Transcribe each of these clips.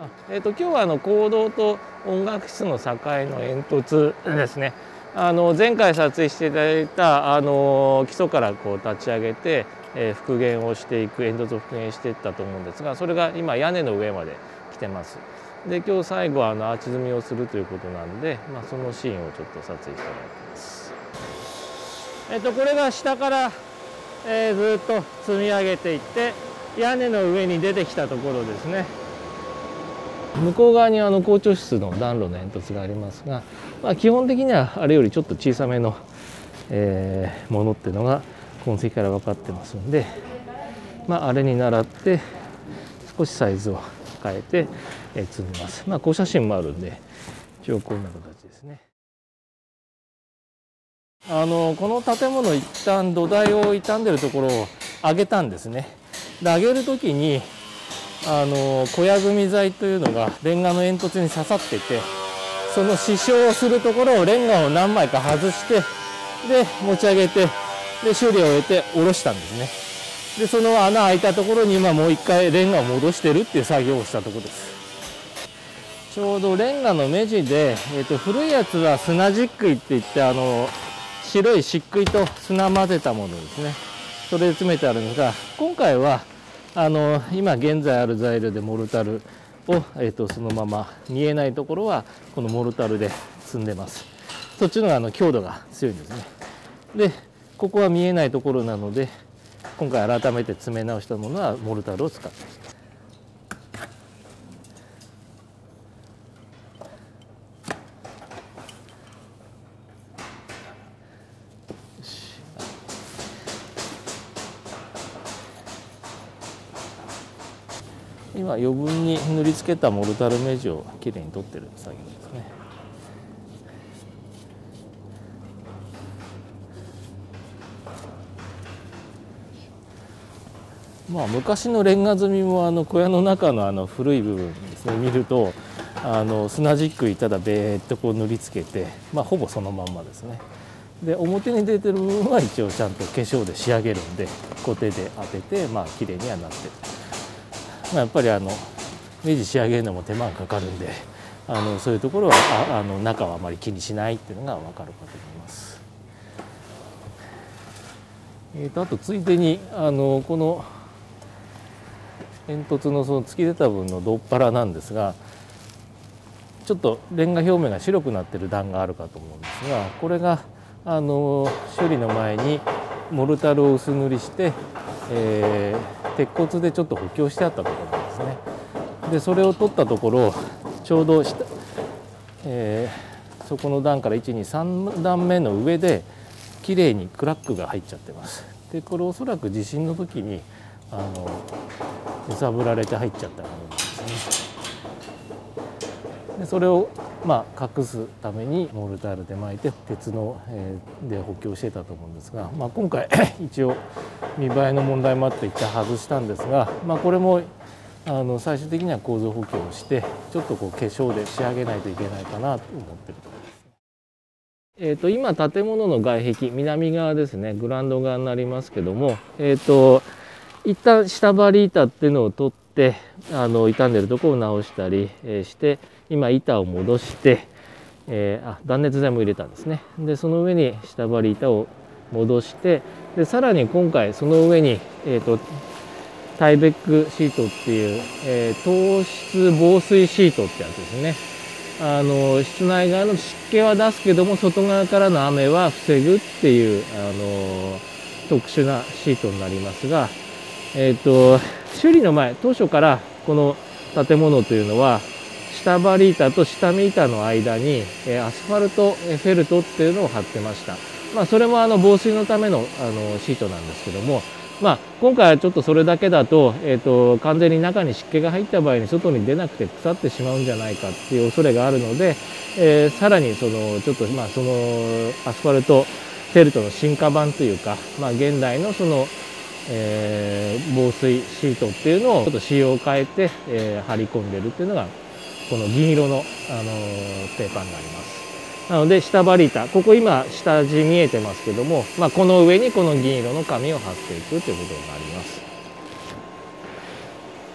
今日は講堂と音楽室の境の煙突ですね。前回撮影していただいた基礎からこう立ち上げて、復元をしていく煙突を復元していったと思うんですが、それが今屋根の上まで来てます。で今日最後はアーチ積みをするということなんで、そのシーンをちょっと撮影してもらってます。これが下から、ずっと積み上げていって屋根の上に出てきたところですね。向こう側に校長室の暖炉の煙突がありますが、基本的にはあれよりちょっと小さめの、ものっていうのが痕跡から分かってますので、あれに倣って少しサイズを変えて、積みます。こう写真もあるんで一応こんな形ですね。この建物一旦土台を傷んでるところを上げたんですね。で上げる時に小屋組み材というのがレンガの煙突に刺さってて、その支障をするところをレンガを何枚か外して、で持ち上げて、で修理を終えて下ろしたんですね。でその穴開いたところに今もう一回レンガを戻してるっていう作業をしたところです。ちょうどレンガの目地で、古いやつは砂漆喰っていって白い漆喰と砂混ぜたものですね。それで詰めてあるんですが、今回は今現在ある材料でモルタルを、そのまま見えないところはこのモルタルで積んでます。そっちの方が強度が強いんですね。でここは見えないところなので、今回改めて詰め直したものはモルタルを使ってます。今余分に塗りつけたモルタル目地をきれいに取ってる作業ですね。昔のレンガ積みも小屋の中の古い部分ですね見ると砂漆喰ただベーっとこう塗りつけて、ほぼそのまんまですね。で表に出てる部分は一応ちゃんと化粧で仕上げるんで、コテで当ててきれいにはなってる。やっぱり目地仕上げるのも手間がかかるんで、そういうところは中はあまり気にしないっていうのが分かるかと思います。あとついでにこの煙突のその突き出た部分のドッパラなんですが、ちょっとレンガ表面が白くなってる段があるかと思うんですが、これが処理の前にモルタルを薄塗りして、鉄骨でちょっと補強してあったところなんですね。でそれを取ったところ、ちょうど下、そこの段から1、2、3段目の上できれいにクラックが入っちゃってます。でこれおそらく地震の時に揺さぶられて入っちゃったものなんですね。でそれを隠すためにモルタルで巻いて鉄の、で補強してたと思うんですが、今回一応見栄えの問題もあって一旦外したんですが、これも最終的には構造補強をしてちょっとこう化粧で仕上げないといけないかなと思ってるところです。今建物の外壁南側ですね、グラウンド側になりますけども、一旦下張り板っていうのを取って傷んでるところを直したりして今板を戻して、断熱材も入れたんですね。でその上に下張り板を戻して、でさらに今回その上に、タイベックシートっていう、糖質防水シートってやつですね。室内側の湿気は出すけども外側からの雨は防ぐっていう特殊なシートになりますが、修理の前当初からこの建物というのは下張り板と下見板の間にアスファルトフェルトっていうのを貼ってました。それも防水のためのシートなんですけども、今回はちょっとそれだけだと、完全に中に湿気が入った場合に外に出なくて腐ってしまうんじゃないかっていう恐れがあるので、さらにちょっとそのアスファルトフェルトの進化版というか、現代のその防水シートっていうのをちょっと仕様を変えて、張り込んでるっていうのがこの銀色の、ペーパーになります。なので下張り板、ここ今下地見えてますけども、この上にこの銀色の紙を貼っていくということになります。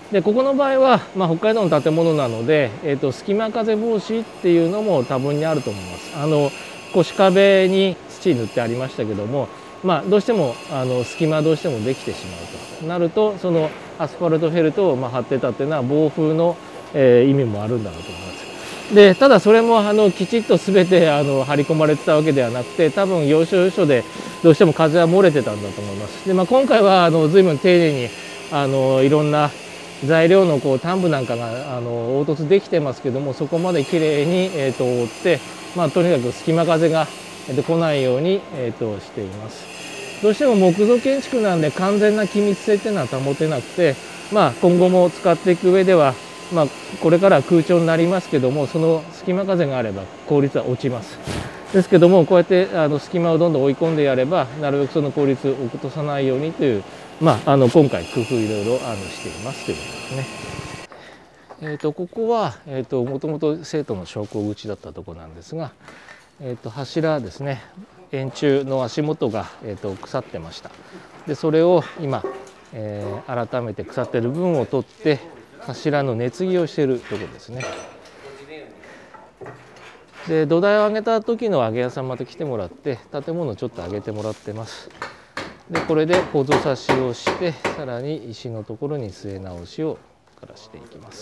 でここの場合は、北海道の建物なので、隙間風防止っていうのも多分にあると思います。腰壁に土塗ってありましたけども、どうしても隙間どうしてもできてしまうとなると、そのアスファルトフェルトを張ってたっていうのは防風の、意味もあるんだろうと思います。でただそれもきちっと全て張り込まれてたわけではなくて、多分要所要所でどうしても風は漏れてたんだと思います。で、今回は随分丁寧にいろんな材料の端部なんかが凹凸できてますけども、そこまできれいに、覆って、とにかく隙間風が、来ないように、しています。どうしても木造建築なんで完全な気密性っていうのは保てなくて、今後も使っていく上では、これから空調になりますけども、その隙間風があれば効率は落ちます。ですけども、こうやって隙間をどんどん追い込んでやれば、なるべくその効率を落とさないようにという、今回工夫いろいろしていますということですね。ここはもともと生徒の昇降口だったところなんですが、柱ですね、円柱の足元が腐ってました。でそれを今、改めて腐っている部分を取って柱の根継ぎをしているところですね。で土台を上げた時の上げ屋さんまで来てもらって建物をちょっと上げてもらってます。でこれで構造差しをして、さらに石のところに据え直しをからしていきます。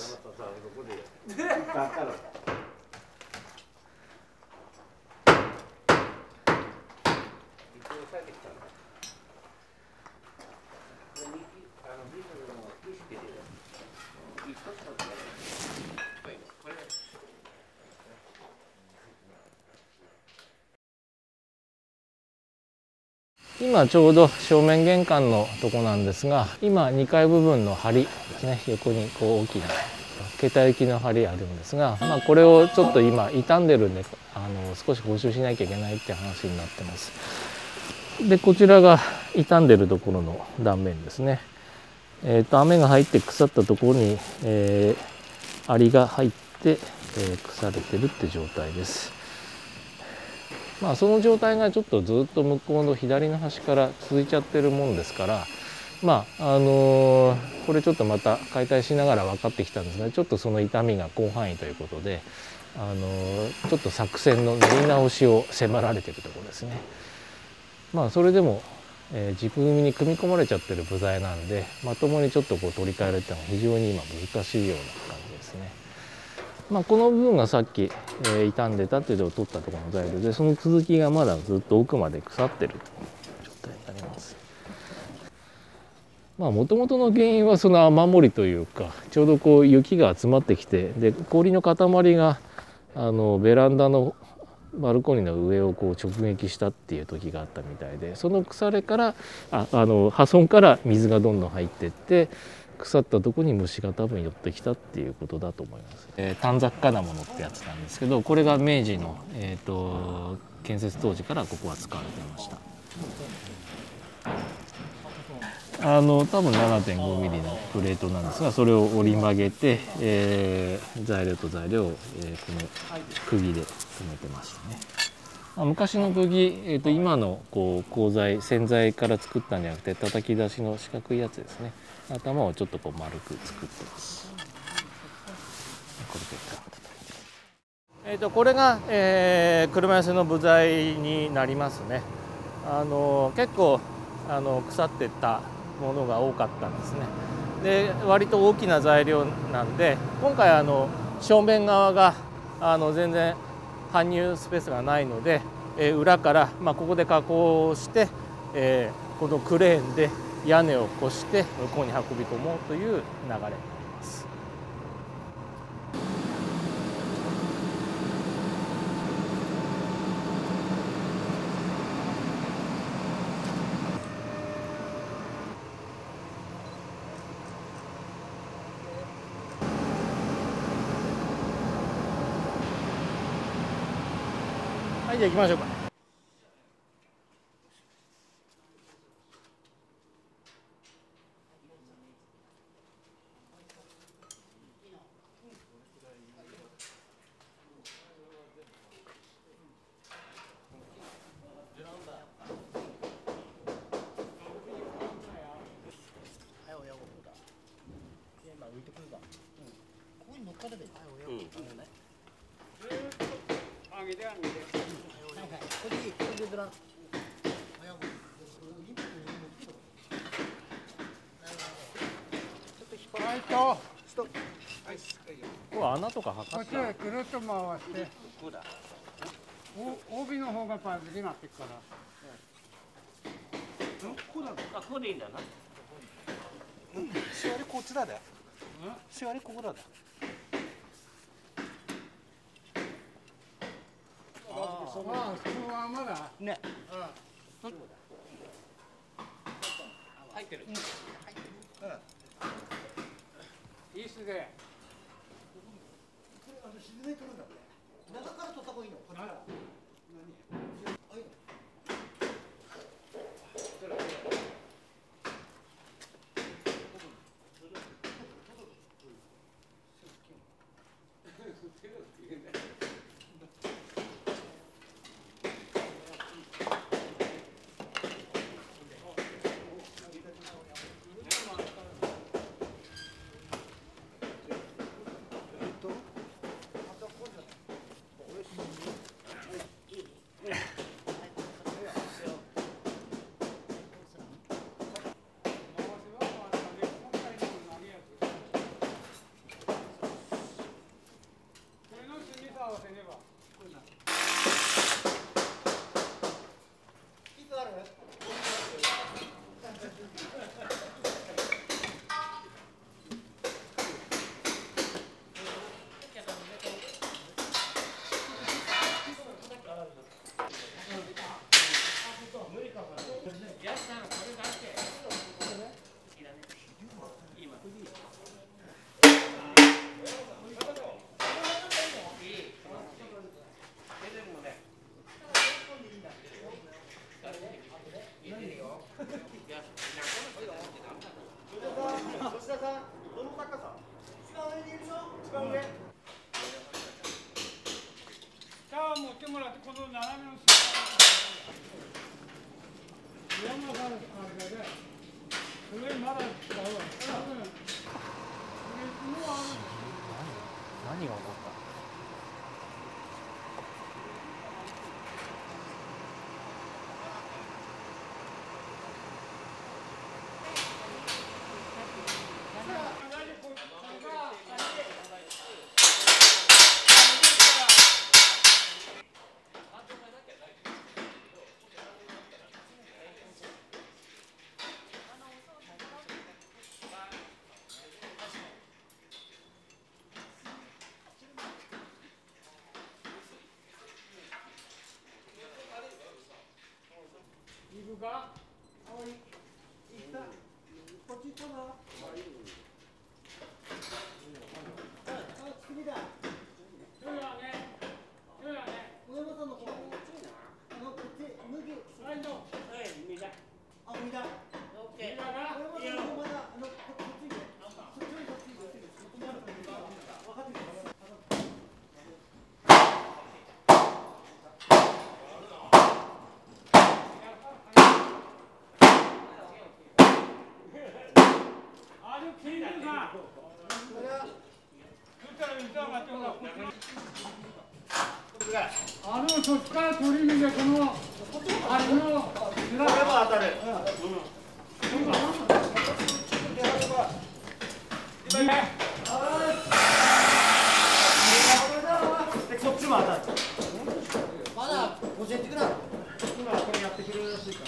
今ちょうど正面玄関のとこなんですが、今2階部分の梁ですね、横に大きな桁行きの梁あるんですが、これをちょっと今傷んでるんで少し補修しなきゃいけないって話になってます。でこちらが傷んでるところの断面ですね。雨が入って腐ったところに、梁が入って、腐れてるって状態です。その状態がちょっとずっと向こうの左の端から続いちゃってるもんですから、これちょっとまた解体しながら分かってきたんですが、ちょっとその傷みが広範囲ということで、ちょっと作戦の練り直しを迫られているところですね。それでも、軸組みに組み込まれちゃってる部材なんで、まともにちょっと取り替えられたのが非常に今難しいような感じですね。この部分がさっき、傷んでたっていうのを取ったところの材料で、その続きがまだずっと奥まで腐ってる状態になります。もともとの原因はその雨漏りというか、ちょうど雪が集まってきて、で氷の塊がベランダのバルコニーの上を直撃したっていう時があったみたいで、その腐れから破損から水がどんどん入っていって、腐ったとこに虫が多分寄ってきたっていうことだと思います。短冊金物ってやつなんですけど、これが明治の、建設当時からここは使われていました。多分 7.5 ミリのプレートなんですが、それを折り曲げて、材料と材料を、この釘で留めてましたね。昔の釘、今の鋼材洗材から作ったんじゃなくて、叩き出しの四角いやつですね。頭をちょっと丸く作ってます。これが、車寄せの部材になりますね。結構腐ってったものが多かったんですね。で割と大きな材料なんで、今回正面側が全然搬入スペースがないので、裏から、ここで加工して、このクレーンで屋根を越して向こうに運び込もうという流れになります。はい、じゃあ行きましょうか。 から浮いてくるから。ここに乗っかればいい。 上げて上げて。 はいはい。これでいい。これでドラン。 はいと。 ストップ。 これ穴とかこ測っっちへた。 くるっと回して。帯の方がパズルになってくから。 あ、ここでいいんだな。 シワリこっちだで。シワリここだで。 ああ、普通はまだ。 ね。 入ってる。 いいっすね。 沈めてるんだって。中から取った方がいいの。こっちから。 持ってもらってこの斜めの山があるけで、それまだ使うわ。 何が起こった？ 行くか？ こっち行ったな。次だ。上山さんの方。こっち脱ぎ。 はい、どう？ あ、見た。 オッケー。 上山さんの方まだこっちで。そっちにそっちにそっちに。分かってる。 そっちから取り身でこのあれの裏が当たる。 こっちも当たる。まだ教えてくれ。今これやってくれるらしいから。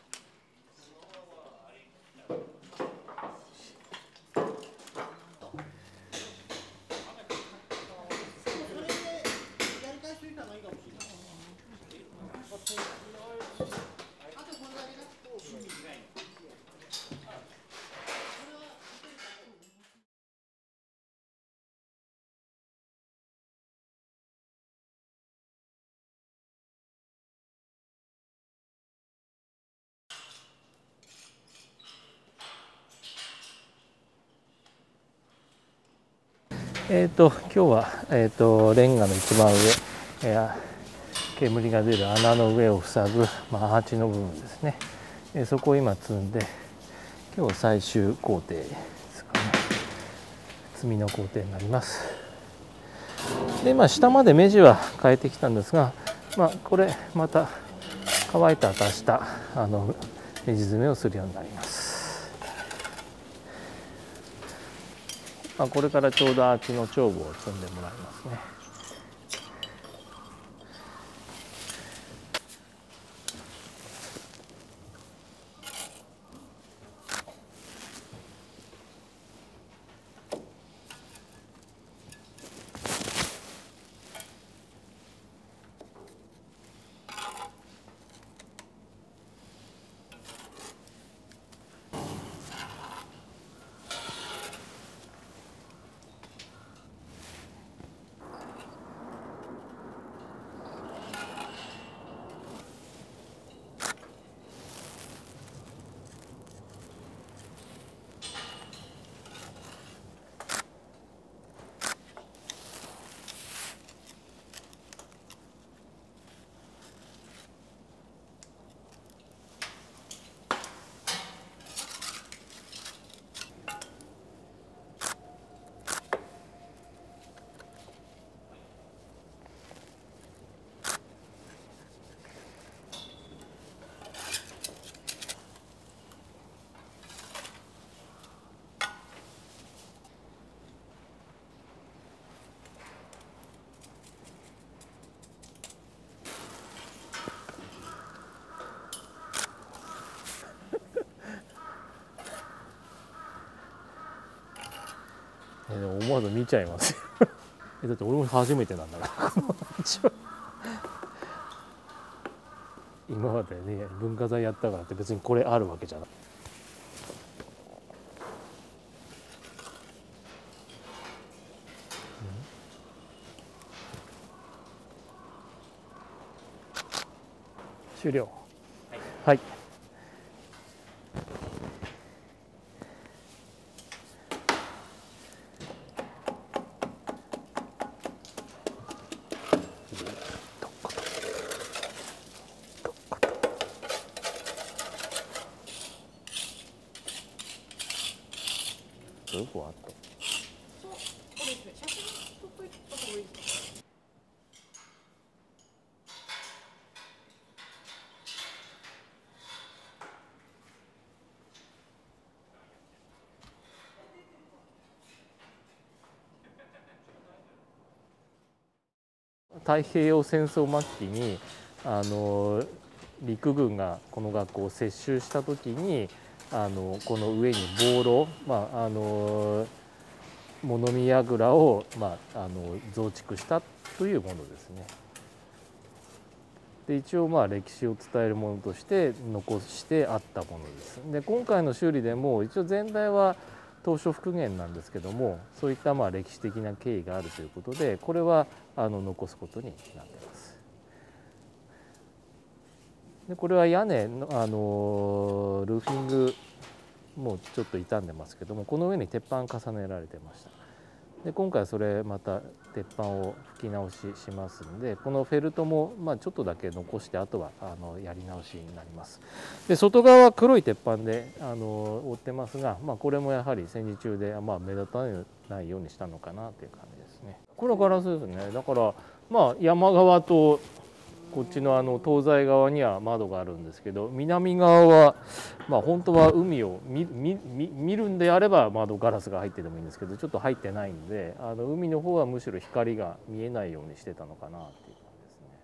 今日は、レンガの一番上、煙が出る穴の上を塞ぐ、アーチの部分ですね、そこを今積んで今日最終工程ですかね。 炭の工程になります。で下まで目地は変えてきたんですが、これまた乾いた後明日目地詰めをするようになります。これからちょうどアーチの頂部を積んでもらいますね。思わず見ちゃいますよだって俺も初めてなんだから今までね文化財やったからって別にこれあるわけじゃない。終了。はい、どこあった？太平洋戦争末期に陸軍がこの学校を接収した時にこの上に防炉、物見櫓を、増築したというものですね。で一応歴史を伝えるものとして残してあったものです。で今回の修理でも一応全体は当初復元なんですけども、そういった歴史的な経緯があるということでこれは残すことになっています。でこれは屋根のルーフィングもちょっと傷んでますけども、この上に鉄板重ねられてました。で今回それまた鉄板を吹き直ししますので、このフェルトもちょっとだけ残してあとはやり直しになります。で外側は黒い鉄板で覆ってますが、これもやはり戦時中で目立たないようにしたのかなという感じですね。これはガラスですね。だから山側とこっちの東西側には窓があるんですけど、南側は本当は海を見るんであれば窓ガラスが入っててもいいんですけど、ちょっと入ってないんで海の方はむしろ光が見えないようにしてたのかなっていう感じですね。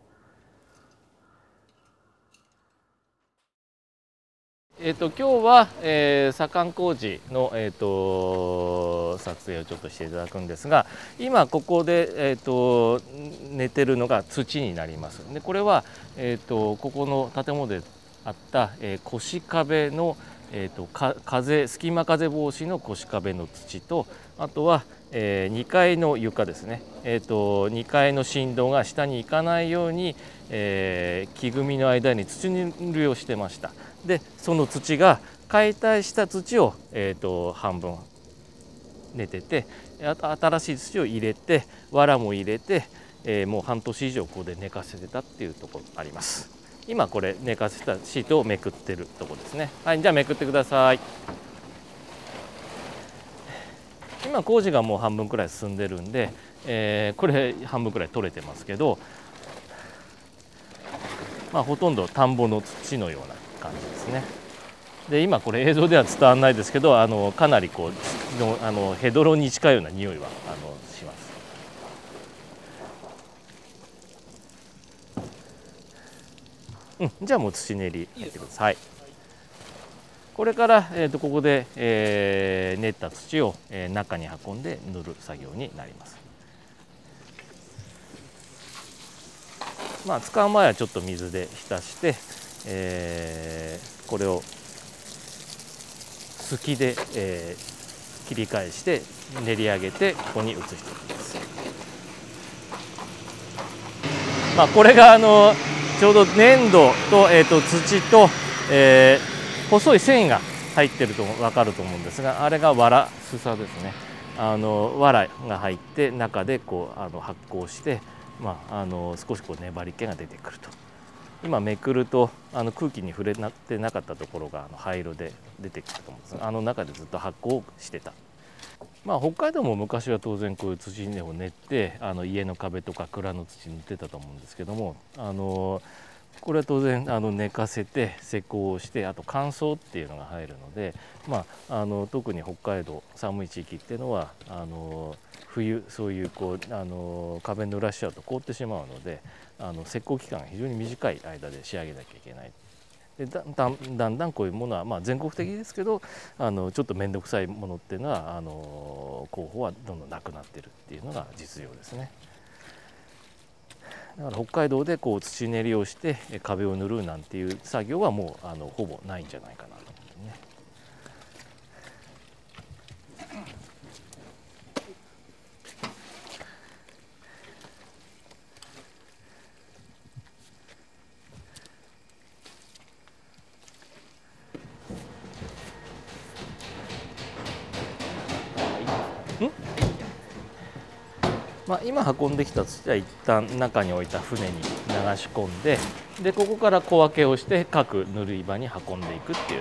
今日は、左官工事の、撮影をちょっとしていただくんですが、今ここで、寝てるのが土になります。でこれは、ここの建物であった、腰壁の、隙間風防止の腰壁の土と、あとは、2階の床ですね、2階の振動が下に行かないように、木組みの間に土塗りをしてました。でその土が解体した土を、半分寝てて、新しい土を入れて藁も入れて、もう半年以上ここで寝かせてたっていうところがあります。今これ寝かせたシートをめくってるところですね。はい、じゃあめくってください。 今工事がもう半分くらい進んでるんで、これ半分くらい取れてますけど、ほとんど田んぼの土のような感じですね。で今これ映像では伝わらないですけど、かなりこうヘドロに近いような匂いはします。じゃあもう土練りやってください。これから、ここで、練った土を、中に運んで塗る作業になります。使う前はちょっと水で浸して、これをすきで、切り返して練り上げてここに移していきます。これがちょうど粘土と、土と、細い繊維が入ってると分かると思うんですが、あれが藁すさですね。藁が入って中でこう発酵して、少しこう粘り気が出てくると。今めくると空気に触れてなかったところが灰色で出てくると思うんですが、中でずっと発酵してた。北海道も昔は当然こういう土を練って家の壁とか蔵の土に塗ってたと思うんですけども、これは当然寝かせて施工をして、あと乾燥っていうのが入るので、特に北海道寒い地域っていうのは冬そういうこう壁濡らしちゃうと凍ってしまうので、施工期間が非常に短い間で仕上げなきゃいけない。でだんだんこういうものは、全国的ですけどちょっと面倒くさいものっていうのは候補はどんどんなくなってるっていうのが実情ですね。だから北海道でこう土練りをして壁を塗るなんていう作業はもうほぼないんじゃないかなと思ってね。今運んできた土は一旦中に置いた船に流し込んで、ここから小分けをして各塗り場に運んでいくっていう。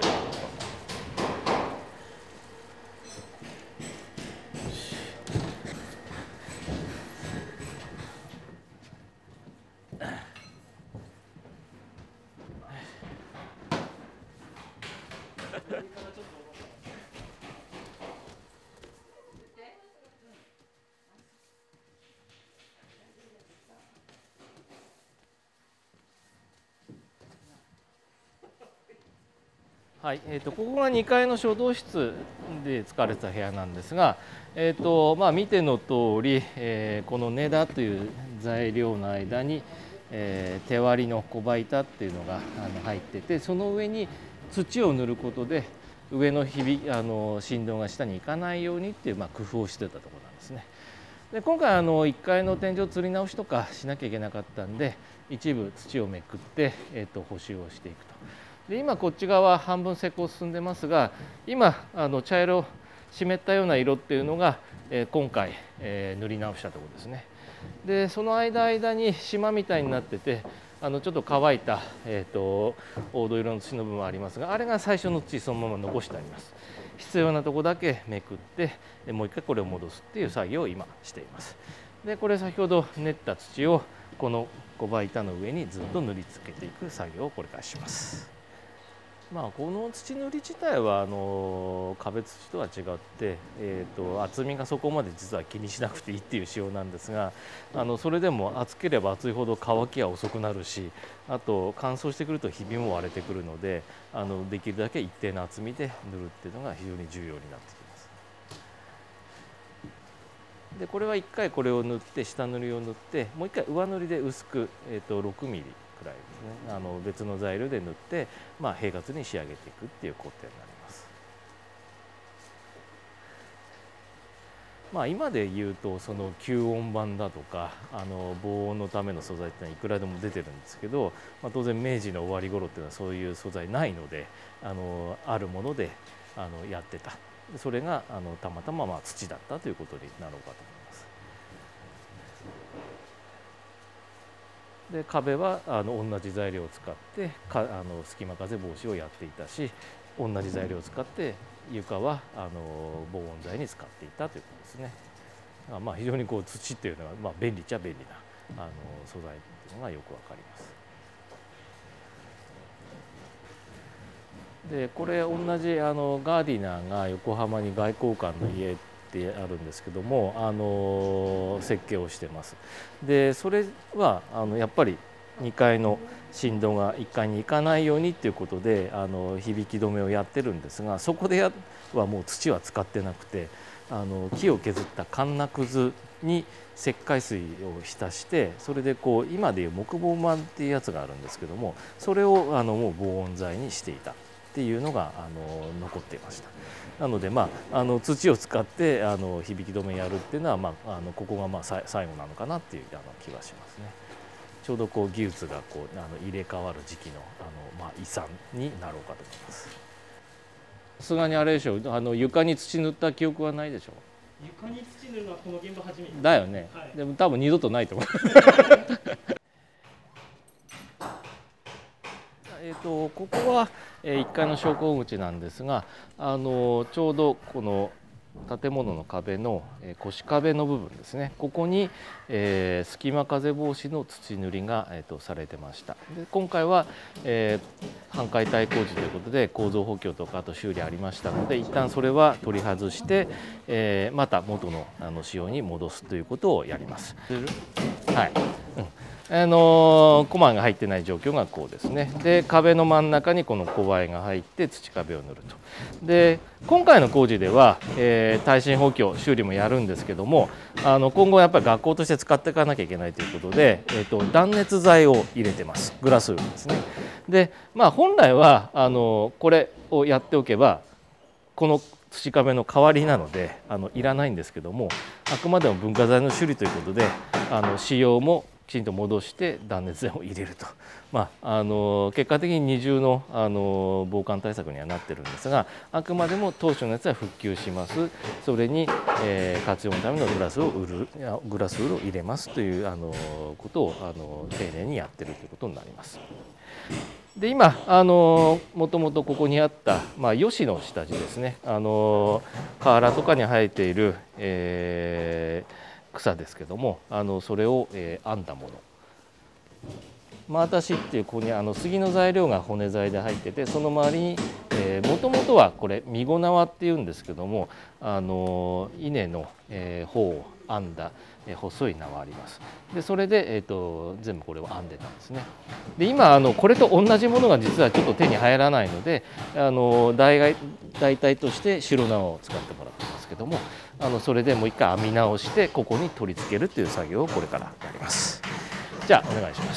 はい、ここが2階の書道室で使われてた部屋なんですが、見ての通り、この根太という材料の間に、手割りの小刃板っていうのが入ってて、その上に土を塗ることで上の振動が下に行かないようにっていう、工夫をしてたところなんですね。で今回1階の天井吊り直しとかしなきゃいけなかったんで、一部土をめくって、補修をしていくと。で今こっち側半分施工進んでますが、今茶色湿ったような色っていうのが、今回、塗り直したところですね。でその間に島みたいになっててちょっと乾いた、黄土色の土の部分ありますが、あれが最初の土そのまま残してあります。必要なとこだけめくってもう一回これを戻すっていう作業を今しています。でこれ先ほど練った土をこの小刃板の上にずっと塗りつけていく作業をこれからします。この土塗り自体は壁土とは違って、厚みがそこまで実は気にしなくていいっていう仕様なんですが、それでも厚ければ厚いほど乾きは遅くなるし、あと乾燥してくるとひびも割れてくるのでできるだけ一定の厚みで塗るっていうのが非常に重要になってきます。でこれは1回これを塗って下塗りを塗ってもう1回上塗りで薄く、6ミリくらいですね、別の材料で塗って、平滑に仕上げていくっていう工程になります。今で言うとその吸音板だとか防音のための素材ってのはいくらでも出てるんですけど、当然明治の終わり頃っていうのはそういう素材ないのであるものでやってた。それがたまたま土だったということになろうかと思います。で壁は同じ材料を使って隙間風防止をやっていたし、同じ材料を使って床は防音材に使っていたということですね。まあ非常にこう土っていうのはまあ便利っちゃ便利な素材っていうのがよくわかります。でこれ同じガーディナーが横浜に外交館の家ってあるんですけども設計をしてます。でそれはやっぱり2階の振動が1階に行かないようにということで響き止めをやってるんですが、そこではもう土は使ってなくて木を削ったかんなくずに石灰水を浸して、それでこう今でいう木防板っていうやつがあるんですけども、それをもう防音材にしていたっていうのが残っていました。なのでまあ土を使って響き止めやるっていうのはここが最後なのかなっていう気はしますね。ちょうどこう技術がこう入れ替わる時期の遺産になろうかと思います。さすがにあれでしょ、床に土塗った記憶はないでしょ。 床に土塗るのはこの現場初めてだよね、 はい、 でも多分二度とないと思うここは1階の昇降口なんですが、ちょうどこの建物の壁の腰壁の部分ですね、ここに隙間風防止の土塗りがされてました。で今回は半解体工事ということで構造補強とかあと修理ありましたので、一旦それは取り外してまた元の仕様に戻すということをやります。はい、コマが入ってない状況がこうですね。で壁の真ん中にこのコバエが入って土壁を塗ると。で今回の工事では、耐震補強修理もやるんですけども、今後やっぱり学校として使っていかなきゃいけないということで、断熱材を入れてます。グラスウールですね。で本来はこれをやっておけばこの土壁の代わりなのでいらないんですけども、あくまでも文化財の修理ということで仕様もきちんと戻して断熱材を入れると、結果的に二重の防寒対策にはなってるんですが、あくまでも当初のやつは復旧します。それに、活用のためのグラスウールを入れますということを丁寧にやってるということになります。で今もともとここにあったヨシの下地ですね、河原とかに生えている、草ですけどもそれを編んだもの、真綿紙っていうここに杉の材料が骨材で入ってて、その周りにもともとはこれミゴ縄っていうんですけども稲の方を編んだ細い縄あります。でそれで、全部これを編んでたんですね。で今これと同じものが実はちょっと手に入らないので代替として白縄を使ってもらってますけどもそれでもう一回編み直してここに取り付けるという作業をこれからやります。じゃあお願いします。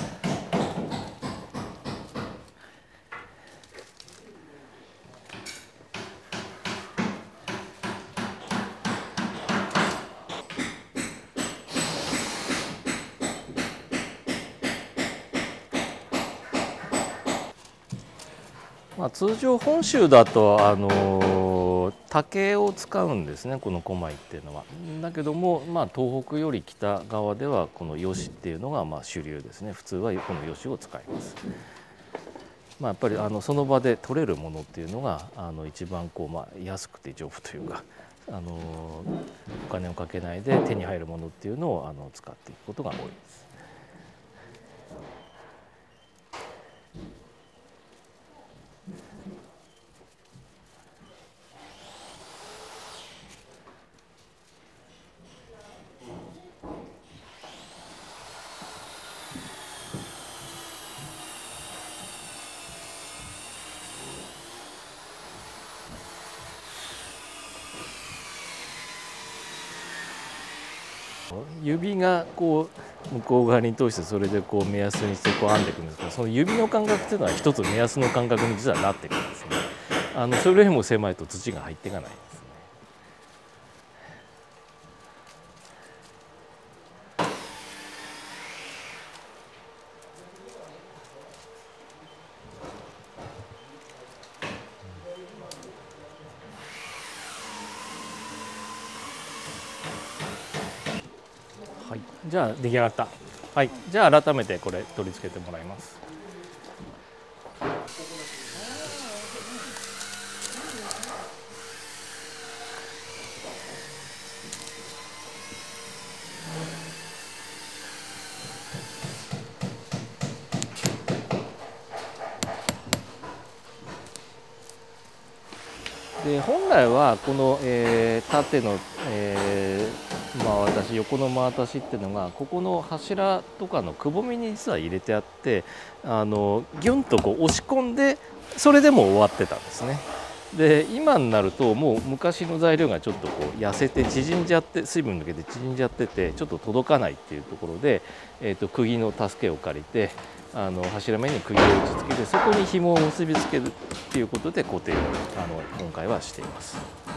通常本州だと竹を使うんですね、この古米っていうのは。だけども、東北より北側ではこのヨシっていうのが主流ですね。普通はこのヨシを使います。やっぱりその場で取れるものっていうのが一番安くて丈夫というかお金をかけないで手に入るものっていうのを使っていくことが多いです。指が向こう側に通してそれで目安にして編んでいくんですけど、その指の間隔っていうのは一つ目安の間隔に実はなっていくんですね。それよりも狭いと土が入っていかないんですね。はい、じゃあ出来上がった。はい、じゃあ改めてこれ取り付けてもらいます。 本来はこの、縦の、真渡し、横の真渡しっていうのがここの柱とかのくぼみに実は入れてあって、ギュンとこう押し込んでそれでも終わってたんですね。で今になるともう昔の材料がちょっとこう痩せて縮んじゃって、水分抜けて縮んじゃっててちょっと届かないっていうところで、釘の助けを借りて柱面に釘を打ち付けて、そこに紐を結びつけるっていうことで固定を今回はしています。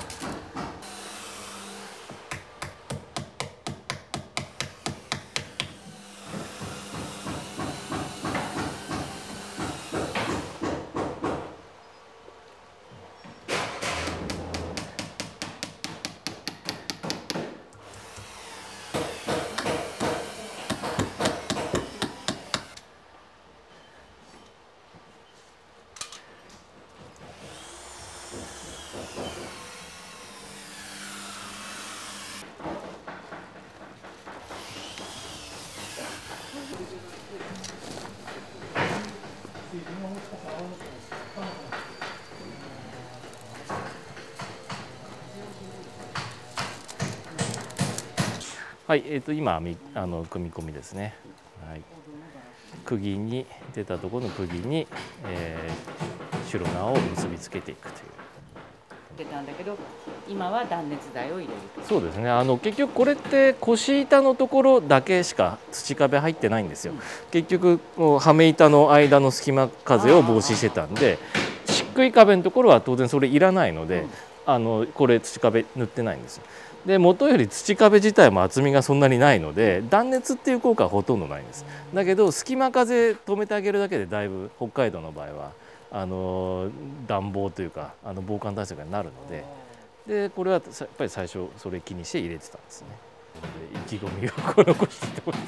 はい、今組み込みですね。はい、釘に出たところの釘に、シュロナーを結びつけていくという。 出たんだけど、今は断熱材を入れる。 そうですね。結局これって腰板のところだけしか土壁入ってないんですよ。結局こうはめ板の間の隙間風を防止してたんで、漆喰壁のところは当然それいらないので、これ土壁塗ってないんですよ。で元より土壁自体も厚みがそんなにないので断熱っていう効果はほとんどないんです。だけど隙間風止めてあげるだけでだいぶ北海道の場合は暖房というか防寒対策になるので、これはやっぱり最初それ気にして入れてたんですね。意気込みを残してます。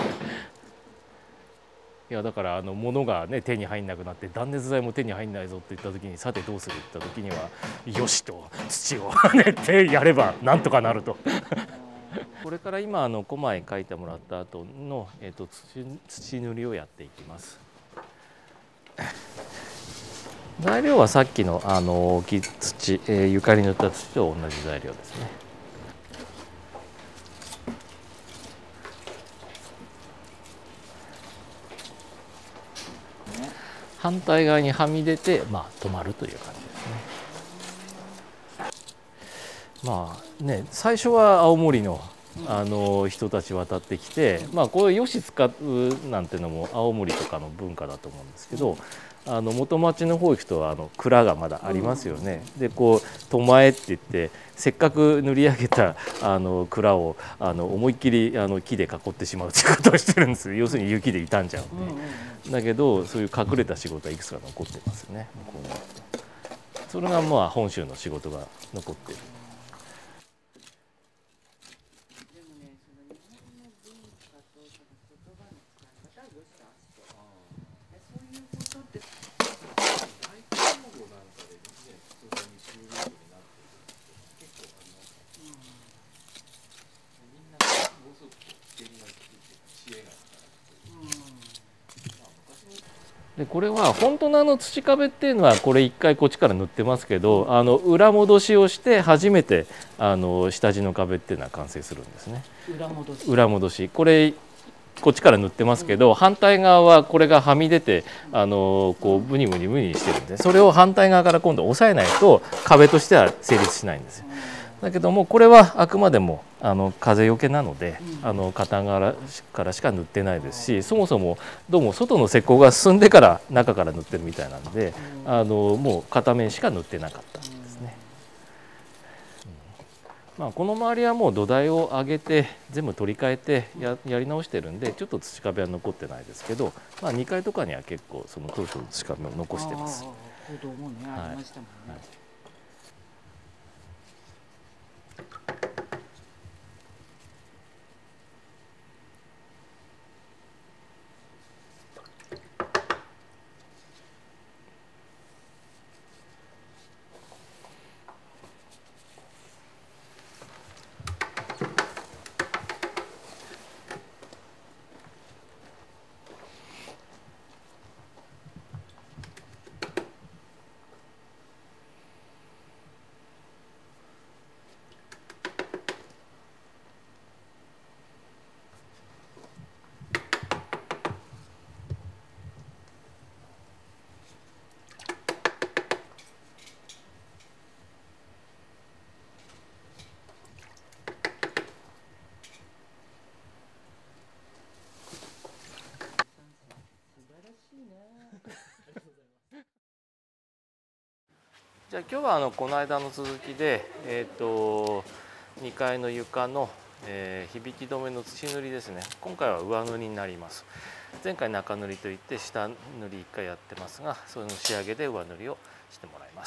いやだから物がね手に入んなくなって断熱材も手に入んないぞって言った時に、さてどうするって言った時にはよしと土を練ってやればなんとかなると。これから今小前描いてもらった後の、土塗りをやっていきます。材料はさっきの木土、床に塗った土と同じ材料ですね。反対側にはみ出て、止まるという感じですね。最初は青森の人たち渡ってきて、こういうヨシ使うなんていうのも青森とかの文化だと思うんですけど、元町の方行くと蔵がまだありますよね。でこう苫前って言ってせっかく塗り上げた蔵を思いっきり木で囲ってしまうということをしてるんです。要するに雪で傷んじゃうんで。だけどそういう隠れた仕事はいくつか残ってますよね。それが本州の仕事が残ってる。でこれは本当の土壁っていうのはこれ一回こっちから塗ってますけど、裏戻しをして初めて下地の壁っていうのは完成するんですね。裏戻しこれこっちから塗ってますけど、反対側はこれがはみ出てこうブニブニブニしてるんで、それを反対側から今度押さえないと壁としては成立しないんですよ。だけどもこれはあくまでも風よけなので片側からしか塗ってないですし、そもそもどうも外の施工が進んでから中から塗ってるみたいなんでもう片面しか塗ってなかったんですね。この周りはもう土台を上げて全部取り替えてやり直してるんで、ちょっと土壁は残ってないですけど、2階とかには結構その当初の土壁を残してます。 歩道もねありましたもんね。 じゃあ今日はこの間の続きで、2階の床の、響き止めの土塗りですね。今回は上塗りになります。前回中塗りといって下塗り1回やってますが、その仕上げで上塗りをしてもらいます。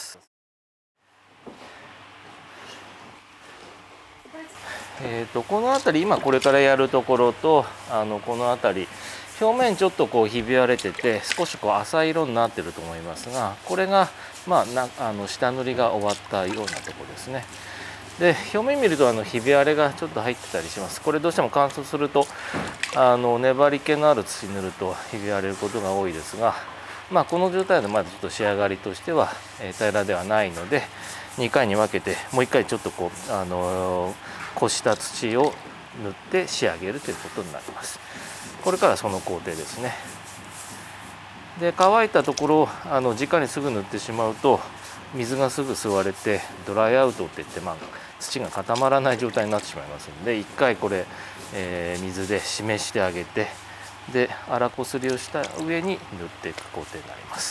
この辺り今これからやるところとこの辺り表面ちょっとこうひび割れてて少しこう浅い色になってると思いますが、これが下塗りが終わったようなところですね。で表面見るとひび割れがちょっと入ってたりします。これどうしても乾燥すると粘り気のある土塗るとひび割れることが多いですが、この状態でまだちょっと仕上がりとしては平らではないので、2回に分けてもう1回ちょっとこうこした土を塗って仕上げるということになります。これからその工程ですね。で乾いたところを直にすぐ塗ってしまうと水がすぐ吸われてドライアウトっていって、土が固まらない状態になってしまいますので、1回これ、水で示してあげて、で粗こすりをした上に塗っていく工程になります。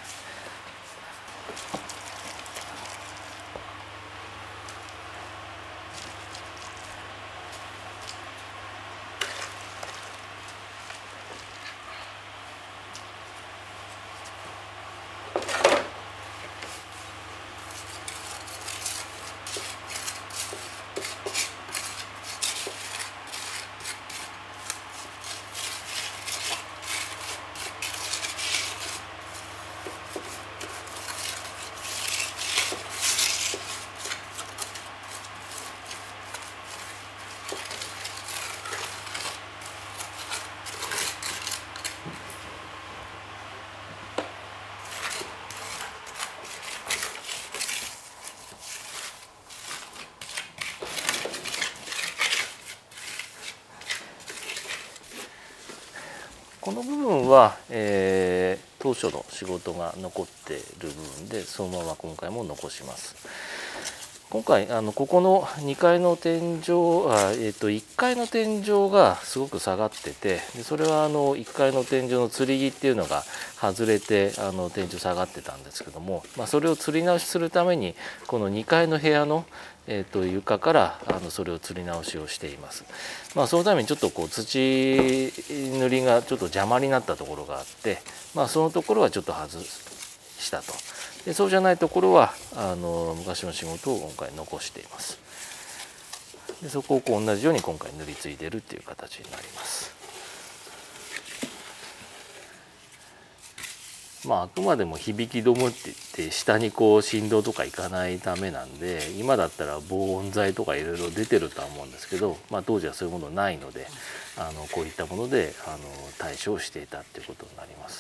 この部分は、当初の仕事が残っている部分でそのまま今回も残します。今回ここの2階の天井1階の天井がすごく下がってて、でそれは1階の天井の吊り木っていうのが外れて天井下がってたんですけども、それを吊り直しするためにこの2階の部屋の床からそれを吊り直しをしています。そのためにちょっとこう土塗りがちょっと邪魔になったところがあって、そのところはちょっと外したと。でそうじゃないところは昔の仕事を今回残しています。でそこをこう同じように今回塗り継いでるっていう形になります。あくまでも響き止むって言って下にこう振動とかいかないためなんで、今だったら防音材とかいろいろ出てるとは思うんですけど、当時はそういうものないのでこういったもので対処をしていたっていうことになります。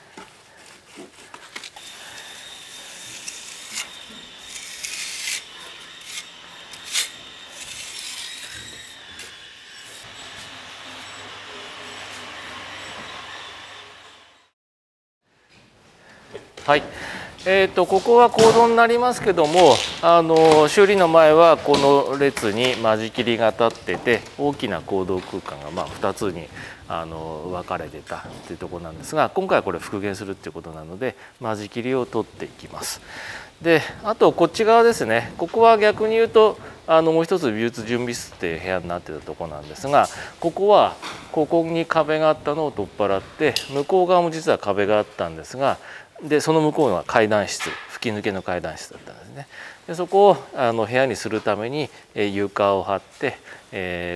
はい、ここは講堂になりますけども、修理の前はこの列に間仕切りが立ってて大きな講堂空間が2つに分かれてたっていうところなんですが、今回はこれ復元するっていうことなので間仕切りを取っていきます。であとこっち側ですね、ここは逆に言うともう一つ美術準備室っていう部屋になってたところなんですが、ここはここに壁があったのを取っ払って向こう側も実は壁があったんですが、でその向こうのは階段室、吹き抜けの階段室だったんですね。でそこを部屋にするために床を張って、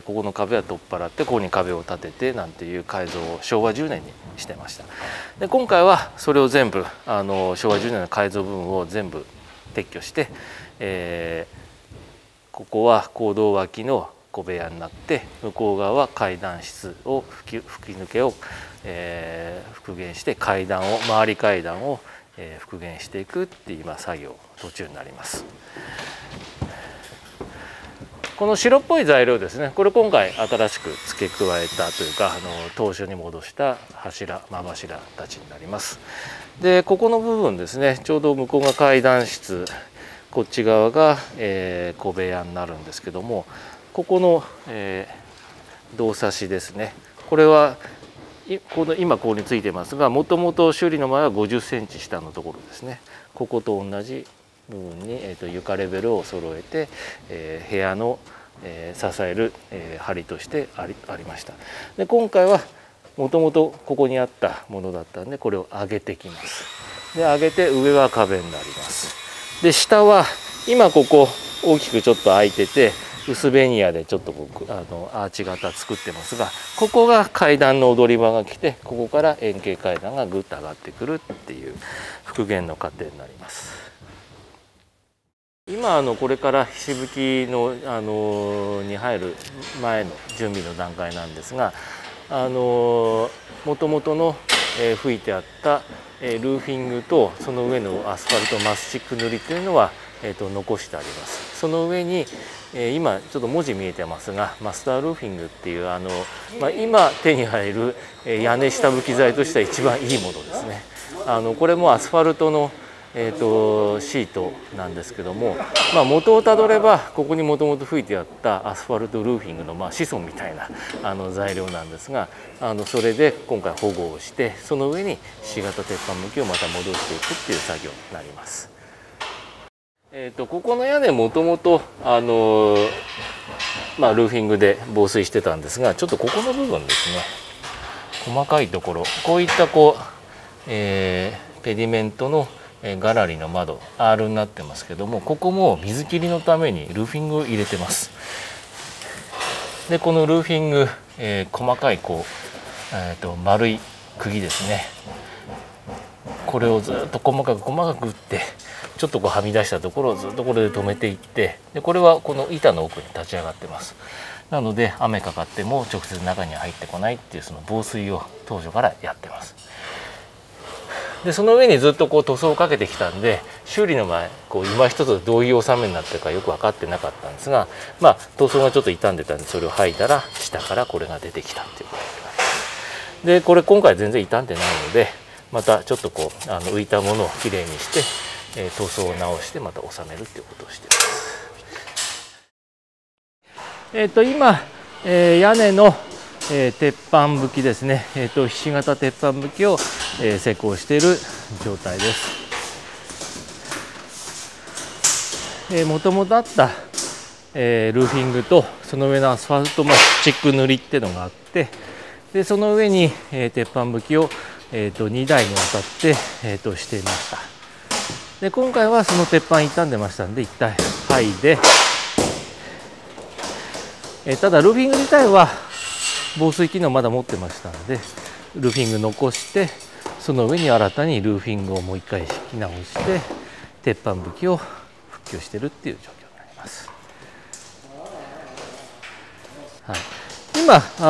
ここの壁は取っ払ってここに壁を立ててなんていう改造を昭和10年にしてました。で今回はそれを全部昭和10年の改造部分を全部撤去して、ここは講堂脇の小部屋になって、向こう側は階段室を吹き抜けを復元して周り階段を復元していくっていう今作業途中になります。この白っぽい材料ですね、これ今回新しく付け加えたというか当初に戻した柱真柱たちになります。でここの部分ですね、ちょうど向こうが階段室、こっち側が小部屋になるんですけども、ここの胴差しですね、これは今ここについてますが、もともと修理の前は50センチ下のところですね、ここと同じ部分に、床レベルを揃えて、部屋の、支える、梁としてありました。で今回はもともとここにあったものだったんで、これを上げてきます。で上げて上は壁になります。で下は今ここ大きくちょっと開いてて、薄ベニヤでちょっとアーチ型作ってますが、ここが階段の踊り場が来て、ここから円形階段がぐっと上がってくるっていう復元の過程になります。今これからひし吹きの、に入る前の準備の段階なんですが、もともとの、吹いてあった、ルーフィングとその上のアスファルトマスチック塗りというのは、残してあります。その上に、今ちょっと文字見えてますが、マスタールーフィングっていう今手に入る屋根下吹き材としては一番いいものですね。これもアスファルトのシートなんですけども、元をたどればここにもともと吹いてあったアスファルトルーフィングの子孫みたいな材料なんですが、それで今回保護をして、その上にひし形鉄板向きをまた戻していくっていう作業になります。ここの屋根もともとルーフィングで防水してたんですが、ちょっとここの部分ですね、細かいところ、こういったペディメントのガラリの窓 R になってますけども、ここも水切りのためにルーフィングを入れてます。でこのルーフィング、細かい丸い釘ですね、これをずっと細かく打って、ちょっとはみ出したところをずっとこれで止めていって、でこれはこの板の奥に立ち上がってます。なので雨かかっても直接中に入ってこないっていう、その防水を当初からやってます。でその上にずっと塗装をかけてきたんで、修理の前今一つどういう納めになってるかよく分かってなかったんですが、塗装がちょっと傷んでたんで、それを剥いだら下からこれが出てきたっていうことになります。でこれ今回全然傷んでないので、またちょっと浮いたものをきれいにして、塗装を直してまた収めるっていうことをしています。今、屋根の鉄板葺きですね、ひし形鉄板葺きを施工している状態です。もともとあった、ルーフィングとその上のアスファルトマスチック塗りっていうのがあって、でその上に、鉄板葺きを、2台にわたって、していました。で今回はその鉄板傷んでましたんで、1体剥いで、ただルーフィング自体は防水機能まだ持ってましたので、ルーフィング残して、その上に新たにルーフィングをもう一回敷き直して鉄板葺きを復旧しているっていう状況になります。はい、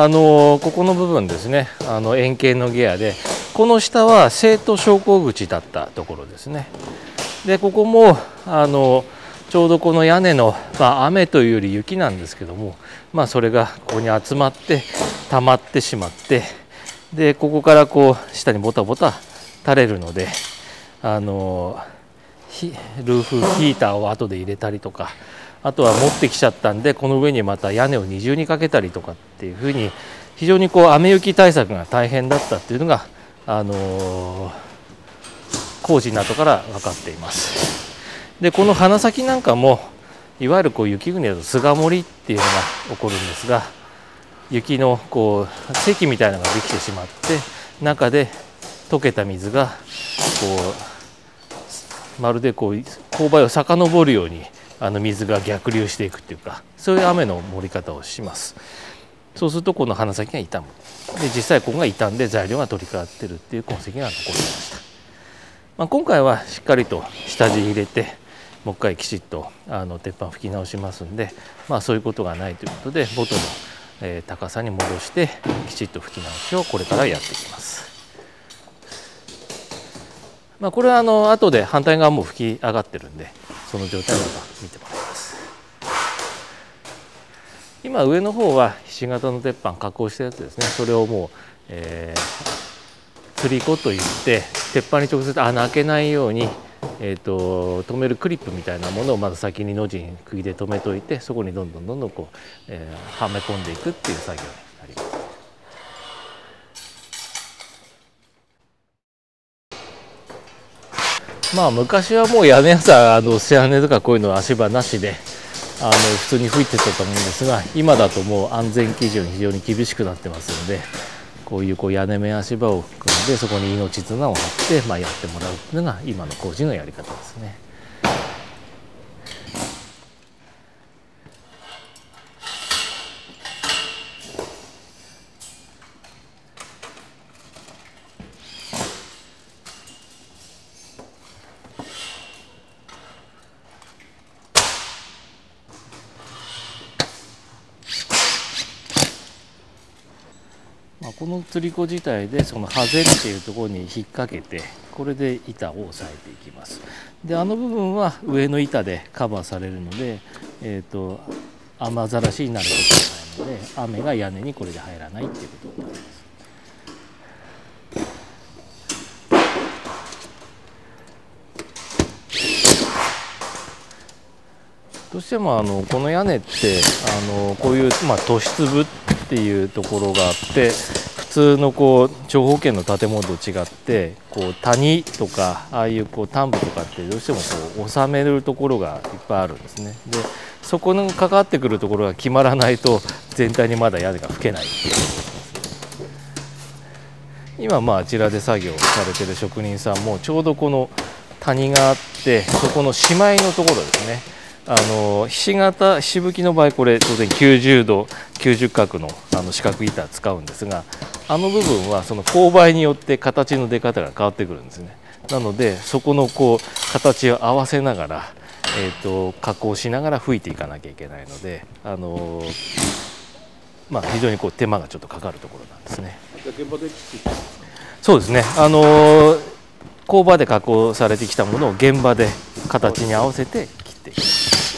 今ここの部分ですね、円形のギアで、この下は生徒昇降口だったところですね。でここもちょうどこの屋根の、雨というより雪なんですけども、それがここに集まって溜まってしまって、でここから下にボタボタ垂れるので、ルーフヒーターを後で入れたりとか、あとは持ってきちゃったんでこの上にまた屋根を二重にかけたりとかっていうふうに、非常に雨雪対策が大変だったっていうのが工事などから分かっています。でこの鼻先なんかもいわゆる雪国だと巣鴨りっていうのが起こるんですが、雪の積みたいなのができてしまって、中で溶けた水がまるで勾配を遡るように水が逆流していくっていうか、そういう雨の盛り方をします。そうするとこの鼻先が傷む。で実際ここが傷んで材料が取り替わってるっていう痕跡が残りました。今回はしっかりと下地入れて、もう一回きちっと鉄板拭き直しますんで、そういうことがないということで、元の、高さに戻してきちっと拭き直しをこれからやっていきます。これは後で反対側も拭き上がってるんで、その状態を見てもらいます。今上の方はひし形の鉄板加工したやつですね。それをもう、つり子といって、鉄板に直接穴開けないように留めるクリップみたいなものをまず先にの字に釘で留めといて、そこにどんどんはめ込んでいくっていう作業になります。 まあ昔はもう屋根屋さん背屋根とかこういうの足場なしで普通に吹いてたと思うんですが、今だともう安全基準非常に厳しくなってますので、こういう屋根目足場を組んでそこに命綱を張って、やってもらうというのが今の工事のやり方ですね。このつり子自体でそのハゼっていうところに引っ掛けて、これで板を押さえていきます。で部分は上の板でカバーされるので、雨ざらしになることがないので、雨が屋根にこれで入らないっていうことになります。どうしてもこの屋根ってこういう突出部っていうところがあって、普通の長方形の建物と違って谷とかああいう端部とかってどうしても収めるところがいっぱいあるんですね。でそこにかかってくるところが決まらないと全体にまだ屋根が吹けないっていうことですね。今あちらで作業されてる職人さんもちょうどこの谷があって、そこのしまいのところですね。ひし形しぶきの場合これ当然90度90角の四角い板使うんですが、部分はその勾配によって形の出方が変わってくるんですね。なのでそこの形を合わせながら、加工しながら吹いていかなきゃいけないので、非常に手間がちょっとかかるところなんですね。そうですね。工場で加工されてきたものを現場で形に合わせて切っていく。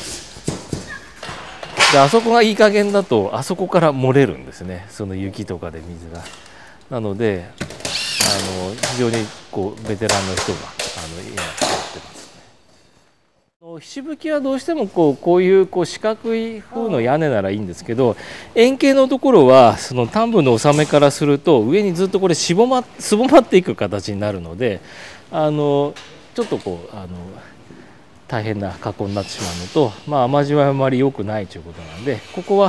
であそこがいい加減だとあそこから漏れるんですね、その雪とかで水が。なので非常にベテランの人が今使ってますね。ひしぶきはどうしてもこういう四角い風の屋根ならいいんですけど、円形のところはその端部の収めからすると上にずっとすぼまっていく形になるので、ちょっと大変な加工になってしまうのと、雨地はあまり良くないということなんで、ここは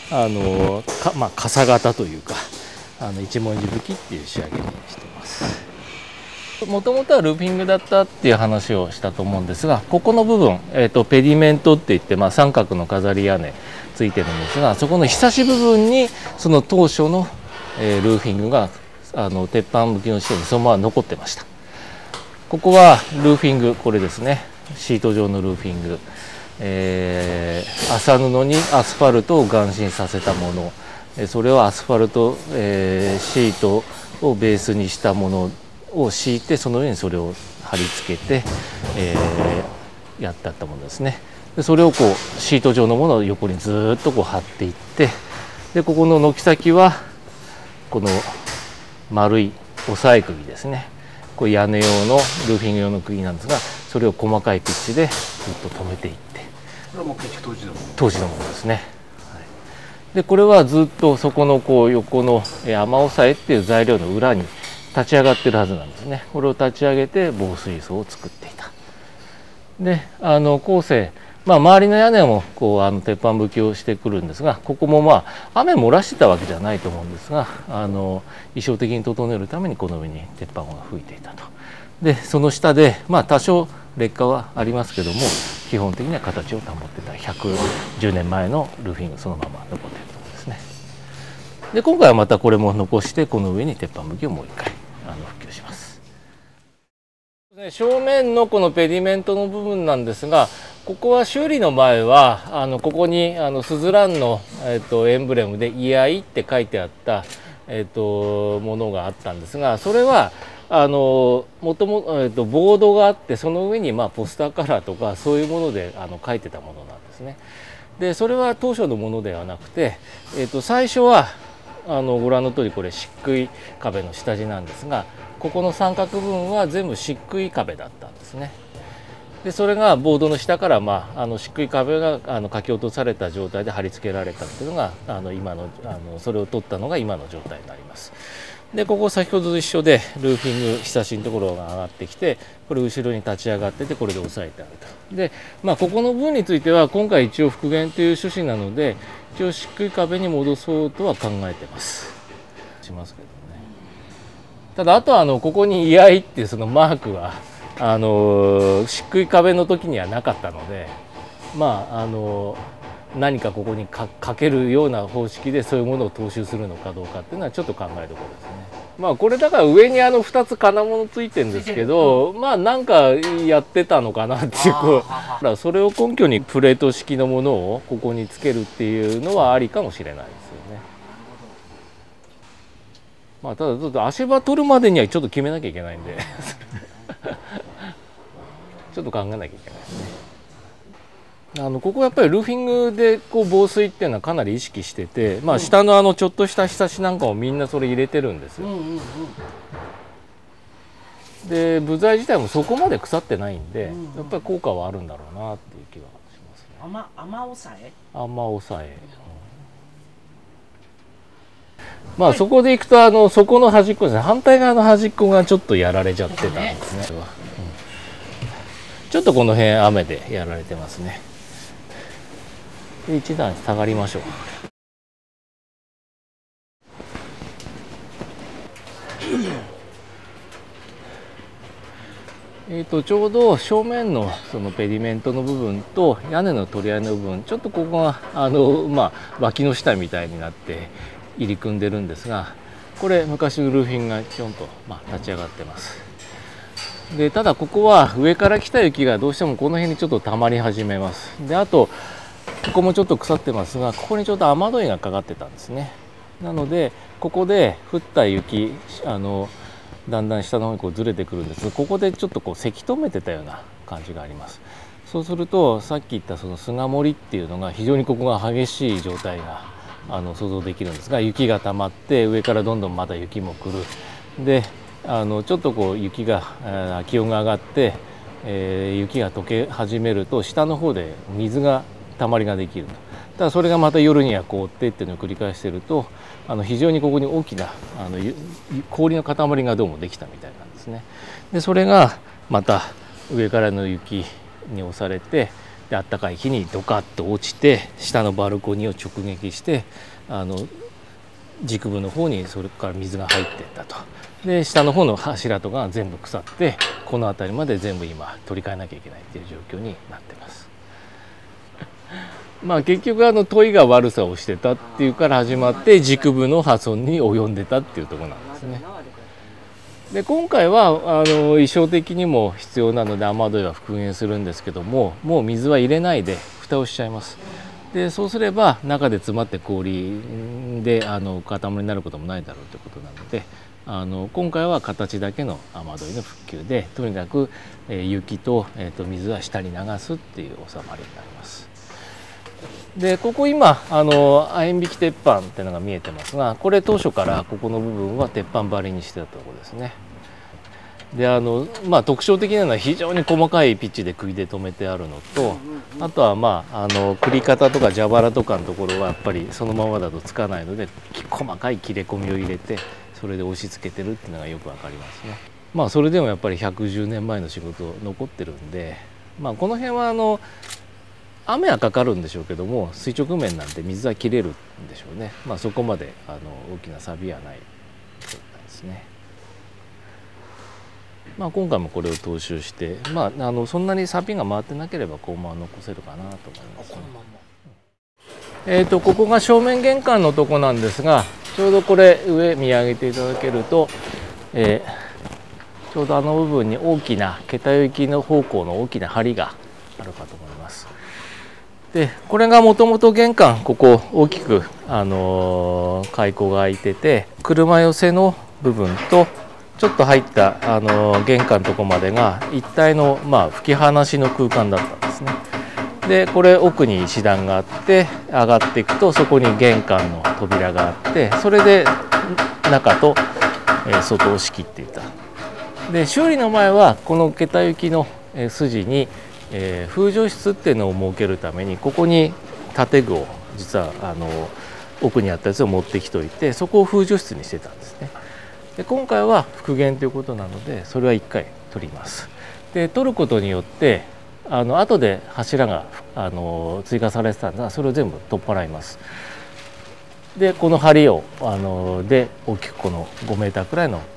傘型というか一文字吹きっていう仕上げにしてます。もともとはルーフィングだったっていう話をしたと思うんですが、ここの部分、ペディメントっていって、三角の飾り屋根ついてるんですが、そこのひさし部分にその当初のルーフィングが鉄板向きの下にそのまま残ってました。ここはルーフィング、これですね、シート状のルーフィング、麻布にアスファルトを含浸させたもの、それをアスファルト、シートをベースにしたものを敷いて、その上にそれを貼り付けて、やってあったものですね。でそれをシート状のものを横にずっと貼っていって、でここの軒先はこの丸い押さえ釘ですね。これ屋根用のルーフィング用の釘なんですが、それを細かいピッチでずっと止めていって、 これはもう結局当時のものですね。はい、でこれはずっとそこの横の雨押さえっていう材料の裏に立ち上がってるはずなんですね。これを立ち上げて防水層を作っていた。で後世、周りの屋根も鉄板吹きをしてくるんですが、ここも雨漏らしてたわけじゃないと思うんですが、衣装的に整えるためにこの上に鉄板を吹いていたと。でその下で多少劣化はありますけども、基本的には形を保ってた110年前のルーフィングそのまま残っているところですね。で今回はまたこれも残して、この上に鉄板吹きをもう一回復旧します。正面のこのペディメントの部分なんですが、ここは修理の前はここにスズランの、エンブレムで「居合」って書いてあった、ものがあったんですが、それはもともとボードがあって、その上にポスターカラーとかそういうもので書いてたものなんですね。でそれは当初のものではなくて、最初はご覧の通りこれ漆喰壁の下地なんですが、ここの三角部分は全部漆喰壁だったんですね。でそれがボードの下から漆喰壁がかき落とされた状態で貼り付けられたっていうのが今のそれを取ったのが今の状態になります。 でここ先ほどと一緒でルーフィングひさしのところが上がってきて、これ後ろに立ち上がってて、これで押さえてあると。でここの部分については今回一応復元という趣旨なので、一応漆喰壁に戻そうとは考えてますけどね。ただあとはここに「居合」っていうそのマークは漆喰壁の時にはなかったので、何かここにかけるような方式でそういうものを踏襲するのかどうかっていうのはちょっと考えどころですね。これだから上に2つ金物ついてるんですけど、なんかやってたのかなっていうだからそれを根拠にプレート式のものをここにつけるっていうのはありかもしれないですよね。ただちょっと足場取るまでにはちょっと決めなきゃいけないんでちょっと考えなきゃいけないですね。ここやっぱりルーフィングで防水っていうのはかなり意識してて、下のちょっとしたひさしなんかもみんなそれ入れてるんですよ。で部材自体もそこまで腐ってないんで、やっぱり効果はあるんだろうなっていう気はしますね。 雨抑え？ 雨抑え。そこでいくとそこの端っこですね、反対側の端っこがちょっとやられちゃってたんですね。ちょっとこの辺雨でやられてますね。で一段下がりましょう。ちょうど正面のそのペディメントの部分と屋根の取り合いの部分、ちょっとここが脇の下みたいになって入り組んでるんですが、これ昔のルーフィングがちょんと立ち上がってます。でただここは上から来た雪がどうしてもこの辺にちょっと溜まり始めます。であとここもちょっと腐ってますが、ここにちょっと雨どいがかかってたんですね。なのでここで降った雪だんだん下の方にずれてくるんですが、ここでちょっとせき止めてたような感じがあります。そうするとさっき言ったその砂盛りっていうのが非常にここが激しい状態が想像できるんですが、雪が溜まって上からどんどんまた雪も来る。でちょっと雪が気温が上がって、雪が溶け始めると下の方で水がたまりができると。ただそれがまた夜には凍ってっていうのを繰り返してると非常にここに大きな氷の塊がどうもできたみたいなんですね。でそれがまた上からの雪に押されて、であったかい日にドカッと落ちて下のバルコニーを直撃して軸部の方にそれから水が入っていったと。で下の方の柱とかが全部腐って、この辺りまで全部今取り替えなきゃいけないっていう状況になってます。結局問いが悪さをしてたっていうから始まって、軸部の破損に及んでたっていうところなんですね。で今回は衣装的にも必要なので雨どいは復元するんですけども、もう水は入れないで蓋をしちゃいます。でそうすれば中で詰まって氷で塊になることもないだろうということなので、今回は形だけの雨どいの復旧で、とにかく雪と水は下に流すっていう収まりになります。でここ今亜鉛引き鉄板っていうのが見えてますが、これ当初からここの部分は鉄板張りにしてたところですね。で特徴的なのは非常に細かいピッチで釘で留めてあるのと、あとは繰り方とか蛇腹とかのところはやっぱりそのままだとつかないので、細かい切れ込みを入れてそれで押し付けてるっていうのがよくわかりますね。それでもやっぱり110年前の仕事残ってるんで、この辺は雨はかかるんでしょうけども、垂直面なんで水は切れるんでしょうね。そこまで大きな錆はない状態ですね。今回もこれを踏襲して、そんなに錆が回ってなければこのまま残せるかなと思いますね。ここが正面玄関のとこなんですが、ちょうどこれ上見上げていただけると、ちょうど部分に大きな桁行きの方向の大きな梁があるかと思います。でこれがもともと玄関、ここ大きく開口が開いてて、車寄せの部分とちょっと入った玄関のとこまでが一体の吹き放しの空間だったんですね。でこれ奥に石段があって、上がっていくとそこに玄関の扉があって、それで中と外を仕切っていた。で修理の前はこの桁行きの筋に風除室っていうのを設けるために、ここに建具を実は奥にあったやつを持ってきておいて、そこを風除室にしてたんですね。 で今回は復元ということなのでそれは1回取ります。で取ることによって後で柱が追加されてたんですがそれを全部取っ払います。でこの梁をで大きくこの5メーターくらいの、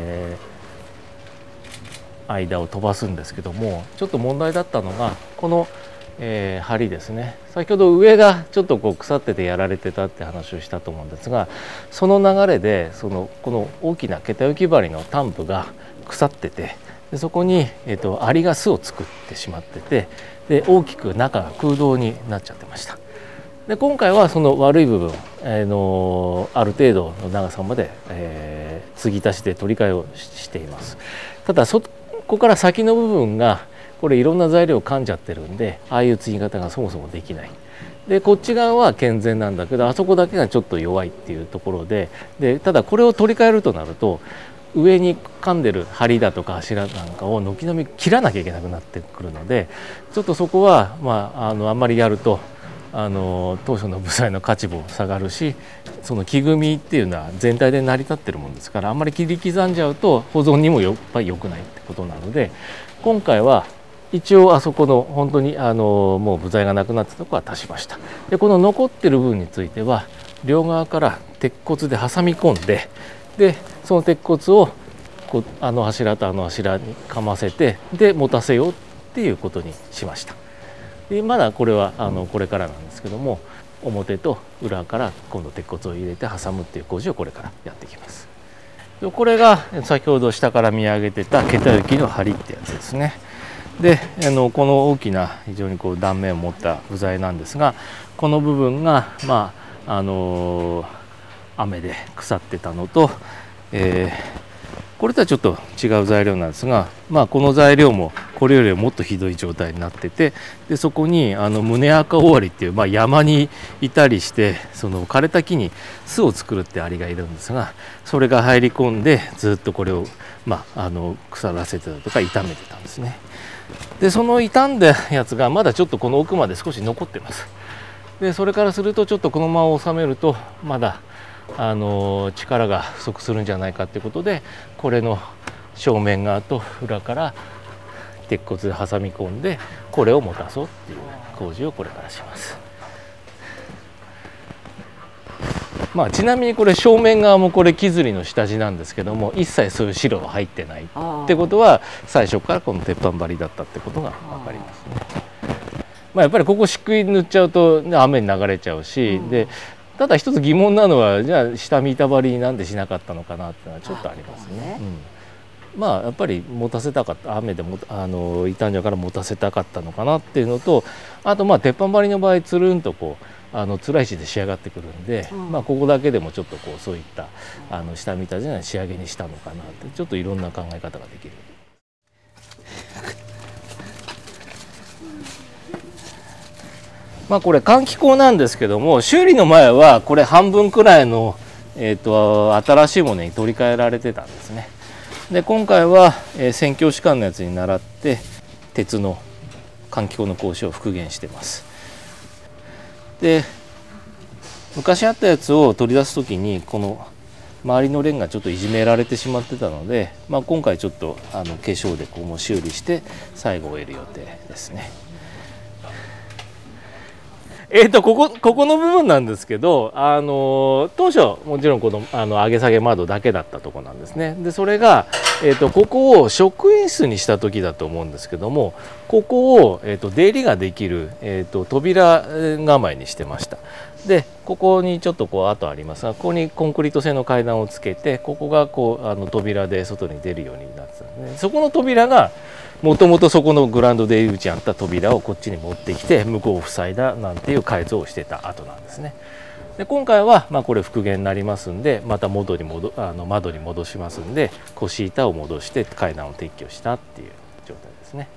間を飛ばすんですけども、ちょっと問題だったのがこの、梁ですね。先ほど上がちょっとこう腐っててやられてたって話をしたと思うんですが、その流れでこの大きな桁行き針のタンプが腐ってて、でそこに、アリが巣を作ってしまってて、で大きく中が空洞になっちゃってました。で今回はその悪い部分、ある程度の長さまで、継ぎ足しで取り替えをしています。ただそこから先の部分がこれいろんな材料を噛んじゃってるんで、ああいう継ぎ方がそもそもできない。でこっち側は健全なんだけど、あそこだけがちょっと弱いっていうところで、ただこれを取り替えるとなると上に噛んでる梁だとか柱なんかを軒並み切らなきゃいけなくなってくるので、ちょっとそこは、あんまりやると当初の部材の価値も下がるし、その木組みっていうのは全体で成り立ってるもんですから、あんまり切り刻んじゃうと保存にもやっぱり良くないってことなので、今回は一応あそこの本当にもう部材がなくなったところは足しました。でこの残ってる部分については両側から鉄骨で挟み込んで、でその鉄骨を柱と柱にかませて、で持たせようっていうことにしました。でまだこれはこれからなんですけども、表と裏から今度鉄骨を入れて挟むっていう工事をこれからやっていきます。でこれが先ほど下から見上げてた桁行きの梁ってやつですね。でこの大きな非常にこう断面を持った部材なんですが、この部分が雨で腐ってたのと、これとはちょっと違う材料なんですが、この材料もこれよりももっとひどい状態になってて、でそこに宗赤尾アリっていう、山にいたりしてその枯れた木に巣を作るってアリがいるんですが、それが入り込んでずっとこれを、腐らせてたとか傷めてたんですね。でその傷んだやつがまだちょっとこの奥まで少し残ってます。でそれからするとちょっとこのまま収めるとまだ力が不足するんじゃないかということで、これの正面側と裏から鉄骨で挟み込んでこれを持たそうっていう工事をこれからします。ちなみにこれ正面側もこれ木摺りの下地なんですけども、一切そういう白は入ってないってことは最初からこの鉄板張りだったってことが分かりますね。やっぱりここ漆喰塗っちゃうと雨に流れちゃうし、でただ一つ疑問なのは、じゃあ下見板張りなんでしなかったのかなっていうのはちょっとありますね。やっぱり持たせたかった、雨でも傷んじゃうから持たせたかったのかなっていうのと、あと鉄板張りの場合つるんとこうつらい石で仕上がってくるんで、ここだけでもちょっとこうそういった下見板じゃない仕上げにしたのかなって、ちょっといろんな考え方ができる。これ換気口なんですけども、修理の前はこれ半分くらいの、新しいものに取り替えられてたんですね。で今回は、宣教士官のやつに倣って鉄の換気口の格子を復元してます。で昔あったやつを取り出す時にこの周りのレンガちょっといじめられてしまってたので、今回ちょっと化粧でここも修理して最後を終える予定ですね。ここの部分なんですけど、当初もちろんこの上げ下げ窓だけだったとこなんですね。でそれが、ここを職員室にした時だと思うんですけども、ここを、出入りができる、扉構えにしてました。でここにちょっとこう跡ありますが、ここにコンクリート製の階段をつけて、ここがこう扉で外に出るようになってたんですね。そこの扉がもともとそこのグラウンドで入り口にあった扉をこっちに持ってきて向こうを塞いだなんていう改造をしてた後なんですね。で今回はこれ復元になりますんで、また窓に戻しますんで、腰板を戻して階段を撤去したっていう状態ですね。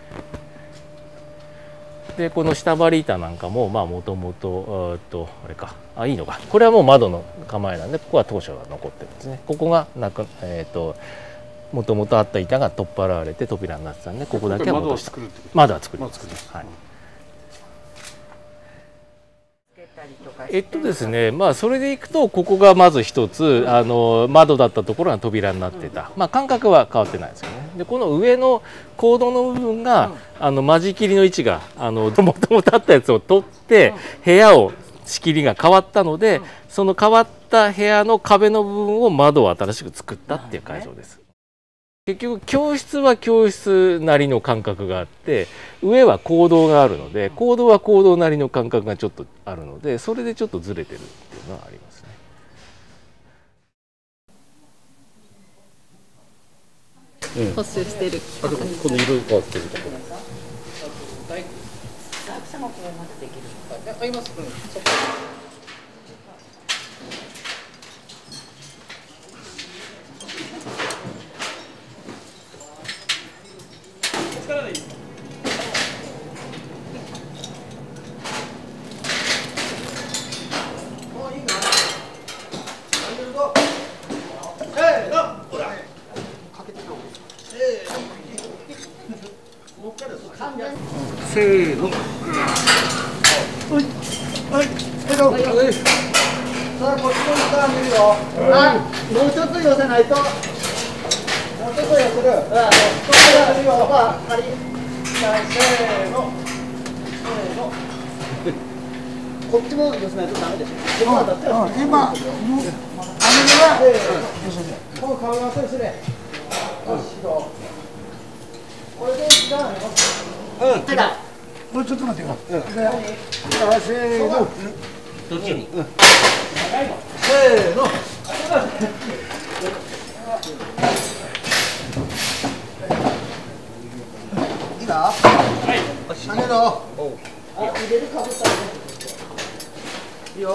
でこの下張り板なんかももともとあれかいいのか、これはもう窓の構えなんで、ここは当初が残ってるんですね。ここがもともとあった板が取っ払われて扉になってたんで、ここだけは戻した。窓は作ります。はい。 ですね、まあそれでいくとここがまず一つ窓だったところが扉になってた、まあ間隔は変わってないですよね。でこの上のコードの部分が間仕切りの位置がもともとあったやつを取って部屋を仕切りが変わったので、その変わった部屋の壁の部分を窓を新しく作ったっていう改造です。結局教室は教室なりの間隔があって、上は講堂があるので、講堂は講堂なりの間隔がちょっとあるので、それでちょっとずれてるっていうのはありますね。 補修してる。 あとこの色変わってるところ。 草もこうまずできる。 あります。力でいい。もういいかな。せーの。ほら。かけてどう。せーの。はい。さあこっちの下見るよ。もうちょっと寄せないと。もうちょっと寄せる。こっち寄せるよ。はい。せーの。こっちも寄せないとダメでしょ。今だったら。今。この顔合わせする。よし。これで時間あります。もうちょっと待ってよ。せーの。 どっちに？ せーの。いいか？はい。投げろ。あ、入れるかぶったら。いいよ。いいよ。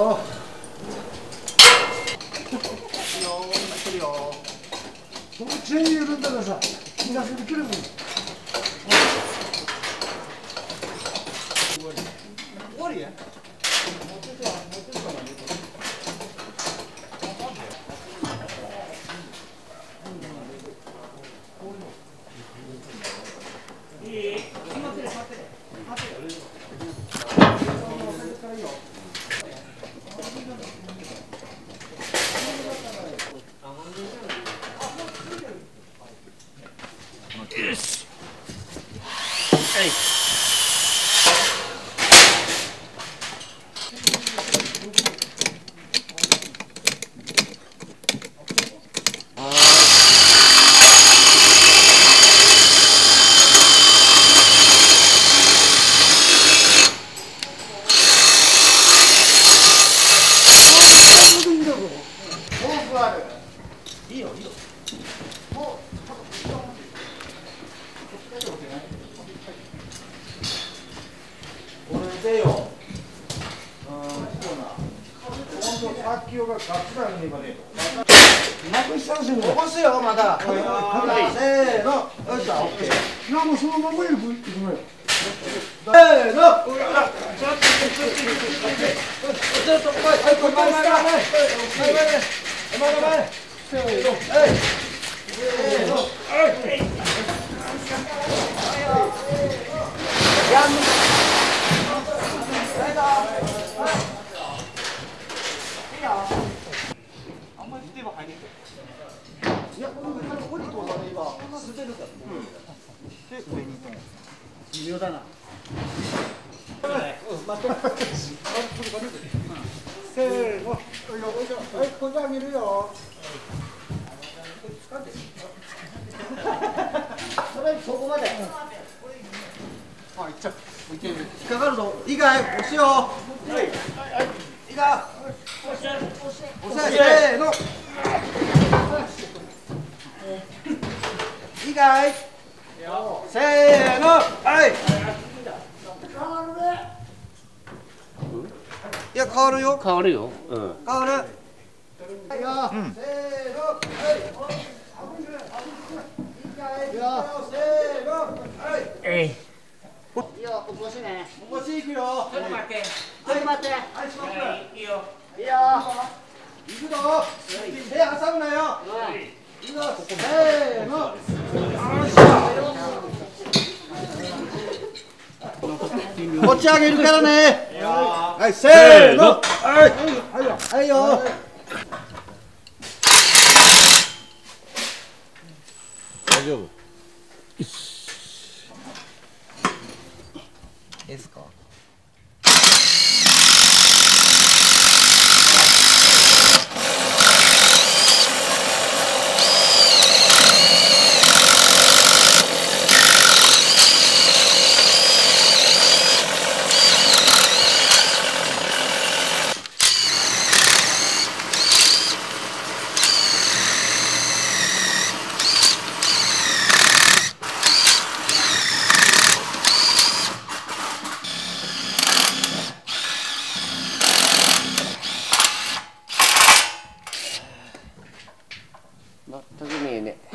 いいよ。そのチェーン緩んだらさ、気がするけども。終わりや。起こすよまだ。せーの。よっしゃ。オッケー。いやもうそのままいくのよ。せーの。ちょっと来い。はい、これ前。せーの。はい。せーの。はい。やん。いや、ここに通さねば滑るから。で、上にと。微妙だな。せーの。はい、これじゃ見るよ。それそこまで。あ、いっちゃう。引っかかるぞ。いいかい、押すよ。はい。いいか。押せ。せーの。いいかい。せーの。はい。いや変わるよ。 変わるよ。うん。 変わる。せーの。はい。せーの。はい。いいよ、起こしね。起こしいくよ。 ちょっと待って。 ちょっと待って。はい、しまった。 いいよ。 いいよ。行くぞ。手挟むなよ。いいぞ。せーの。こっち上げるからね。 はい、せーの。はいよ。 大丈夫。 いいですか。 全く見えね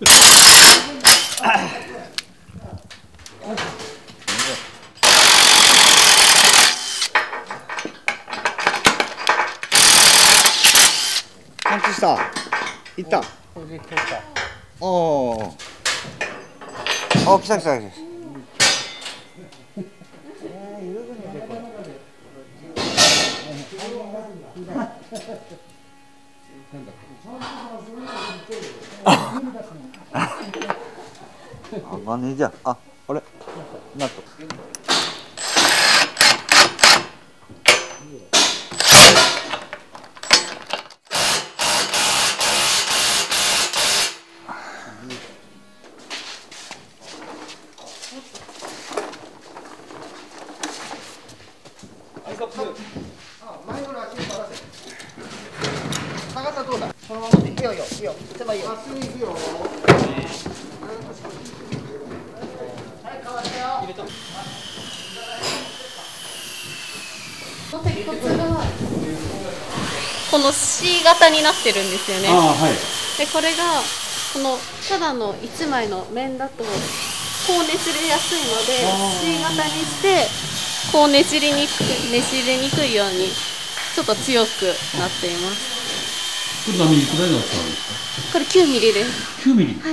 パンチした。いった。おお。あ、来た来た来た。マネージャー、あれ、ナット。前の足に垂らせ。高さどうだ。そのままでいいよいいよいいよ。狭いよ。まっすぐ行くよ。 鉄骨がこの C 型になってるんですよね。でこれがこのただの1枚の面だとこうねじれやすいので C 型にしてこうねじれにくいようにちょっと強くなっています。 これ何ミリくらいの大きさなんですか？ これ9ミリです。 9ミリ。 はい。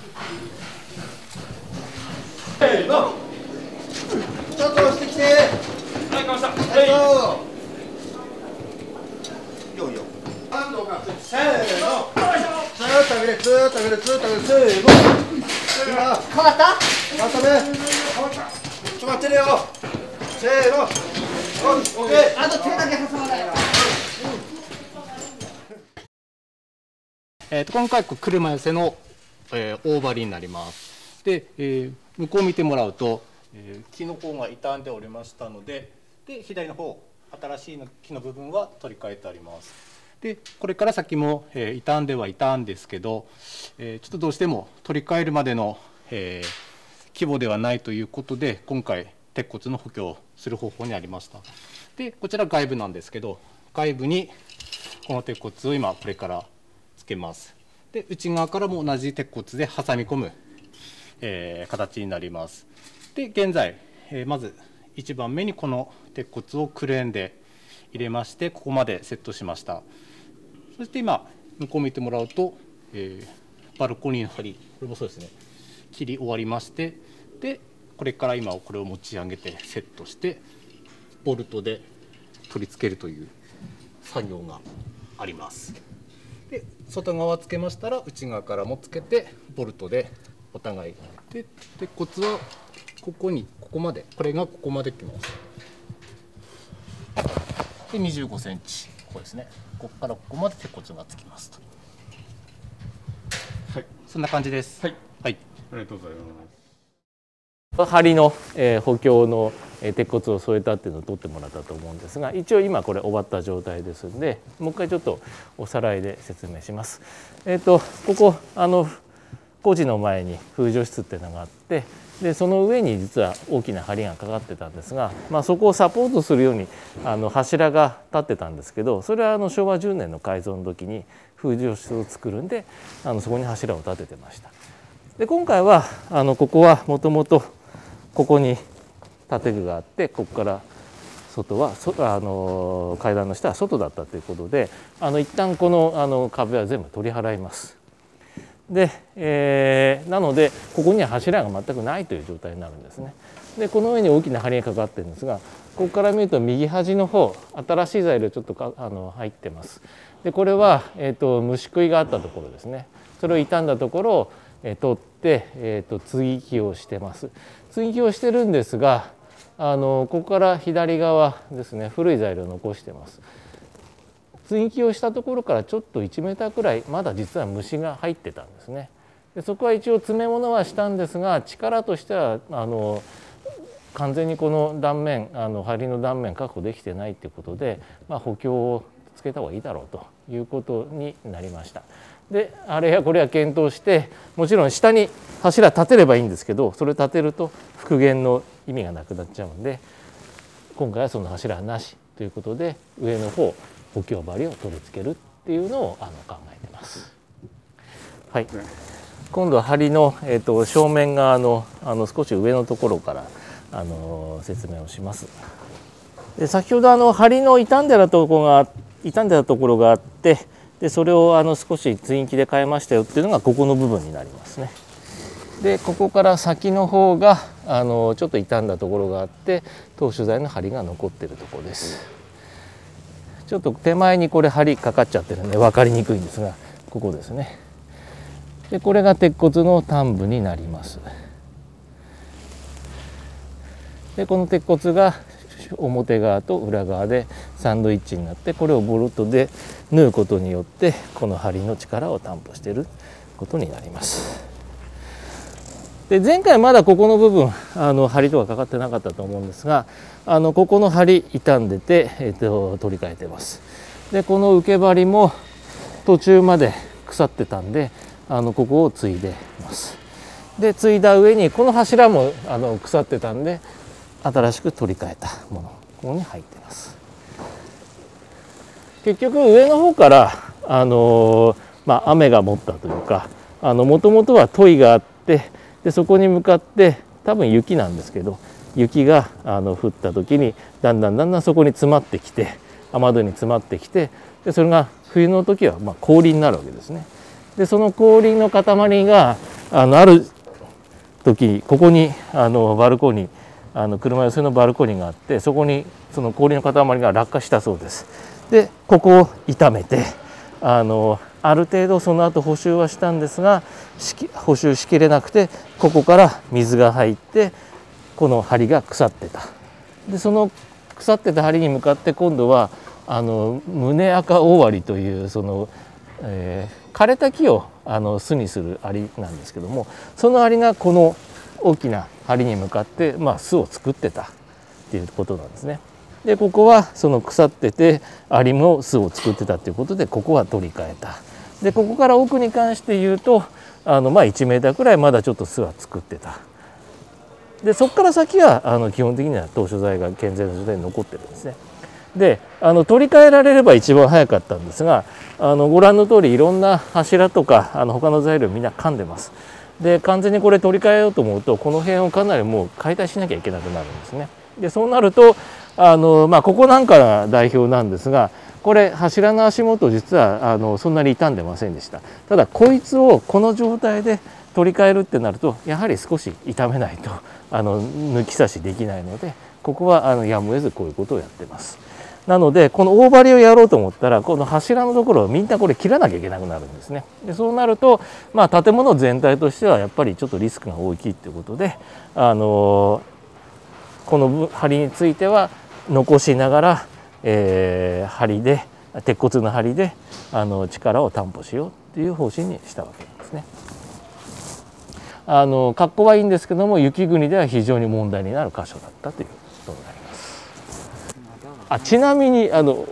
せーの。ちょっと押してきて。はい、かました。はい。よいよ。反動がせーの。ずーっと上げる、ずーっと上げる、ずーっと上げる、せーの。変わった？変わったね。ちょっと待ってるよ。せーの。オッケー。あと手だけ挟まない。 今回車寄せの、大張りになります。で、向こうを見てもらうと、木の方が傷んでおりましたので、左の方新しい木の部分は取り替えてあります。でこれから先も、傷んではいたんですけど、ちょっとどうしても取り替えるまでの、規模ではないということで今回鉄骨の補強をする方法になりました。でこちら外部なんですけど、外部にこの鉄骨を今これからつけます。で内側からも同じ鉄骨で挟み込む、形になります。で現在、まず1番目にこの鉄骨をクレーンで入れましてここまでセットしました。そして今向こう見てもらうと、バルコニーの梁、これもそうですね、切り終わりまして、でこれから今これを持ち上げてセットしてボルトで取り付けるという作業があります。で外側つけましたら内側からもつけてボルトでお互いで鉄骨はここまで、これがここまできます。で25センチ、ここですね、ここからここまで鉄骨がつきますと。はい、そんな感じです。はい、はい、 ありがとうございます。 梁の、補強の鉄骨を添えたっていうのを取ってもらったと思うんですが、一応今これ終わった状態ですので、もう一回ちょっとおさらいで説明します。ここ工事の前に風除室っていうのがあって、でその上に実は大きな梁がかかってたんですが、そこをサポートするように柱が立ってたんですけど、それは昭和10年の改造の時に風除室を作るんでそこに柱を立ててました。で今回はここはもともとここに建具があって、ここから外は階段の下は外だったということで、一旦この壁は全部取り払います。で、なのでここには柱が全くないという状態になるんですね。でこの上に大きな梁がかかってるんですが、 ここから見ると右端の方新しい材料ちょっと入ってます。でこれは、虫食いがあったところですね。それを傷んだところを、取って、接ぎ木をしてます。接ぎ木をしてるんですがここから左側ですね古い材料を残してます。接ぎ木をしたところからちょっと1メーターくらいまだ実は虫が入ってたんですね。でそこは一応詰め物はしたんですが力としては完全にこの断面梁の断面確保できてないということで、補強をつけた方がいいだろうということになりました。であれやこれや検討してもちろん下に柱立てればいいんですけどそれ立てると復元の意味がなくなっちゃうんで今回はその柱はなしということで上の方補強梁を取り付けるっていうのを考えてます。はい、今度は梁の、正面側の少し上のところから説明をします。で先ほど梁の傷んでたところがあってでそれを少し接ぎ木で変えましたよっていうのがここの部分になりますね。でここから先の方がちょっと傷んだところがあって投手材の梁が残っているところです。ちょっと手前にこれ梁かかっちゃってるんで分かりにくいんですがここですね。でこれが鉄骨の端部になります。でこの鉄骨が表側と裏側でサンドイッチになってこれをボルトで縫うことによってこの梁の力を担保していることになります。で前回まだここの部分梁とかかかってなかったと思うんですがここの梁傷んでて、取り替えてます。でこの受け梁も途中まで腐ってたんでここを継いでます。で継いだ上にこの柱も腐ってたんで新しく取り替えたものここに入ってます。結局上の方から雨が持ったというかもともとは樋があってでそこに向かって多分雪なんですけど雪が降った時にだんだんそこに詰まってきて雨戸に詰まってきてでそれが冬の時は氷になるわけですね。でその氷の塊がある時ここにバルコニー車寄せのバルコニーがあってそこにその氷の塊が落下したそうです。でここを傷めてある程度その後補修はしたんですが補修しきれなくてここから水が入ってこの梁が腐ってた。でその腐ってた梁に向かって今度は宗赤大割という枯れた木を巣にするアリなんですけどもそのアリがこの大きな梁に向かって巣を作ってたっていうことなんですね。でここはその腐っててアリも巣を作ってたっていうことでここは取り替えた。でここから奥に関して言うと1メーターくらいまだちょっと巣は作ってた。でそこから先は基本的には当初材が健全な状態に残ってるんですね。で取り替えられれば一番早かったんですがご覧の通りいろんな柱とか他の材料みんな噛んでます。で完全にこれ取り替えようと思うとこの辺をかなりもう解体しなきゃいけなくなるんですね。でそうなるとここなんかが代表なんですがこれ柱の足元実はそんなに傷んでませんでした。ただこいつをこの状態で取り替えるってなるとやはり少し傷めないと抜き差しできないのでここはやむを得ずこういうことをやってます。なのでこの大張りをやろうと思ったらこの柱のところをみんなこれ切らなきゃいけなくなるんですね。でそうなると建物全体としてはやっぱりちょっとリスクが大きいということでこの梁については残しながら、梁で鉄骨の梁で力を担保しようっていう方針にしたわけなんですね。格好はいいんですけども雪国では非常に問題になる箇所だったということになります。ちなみに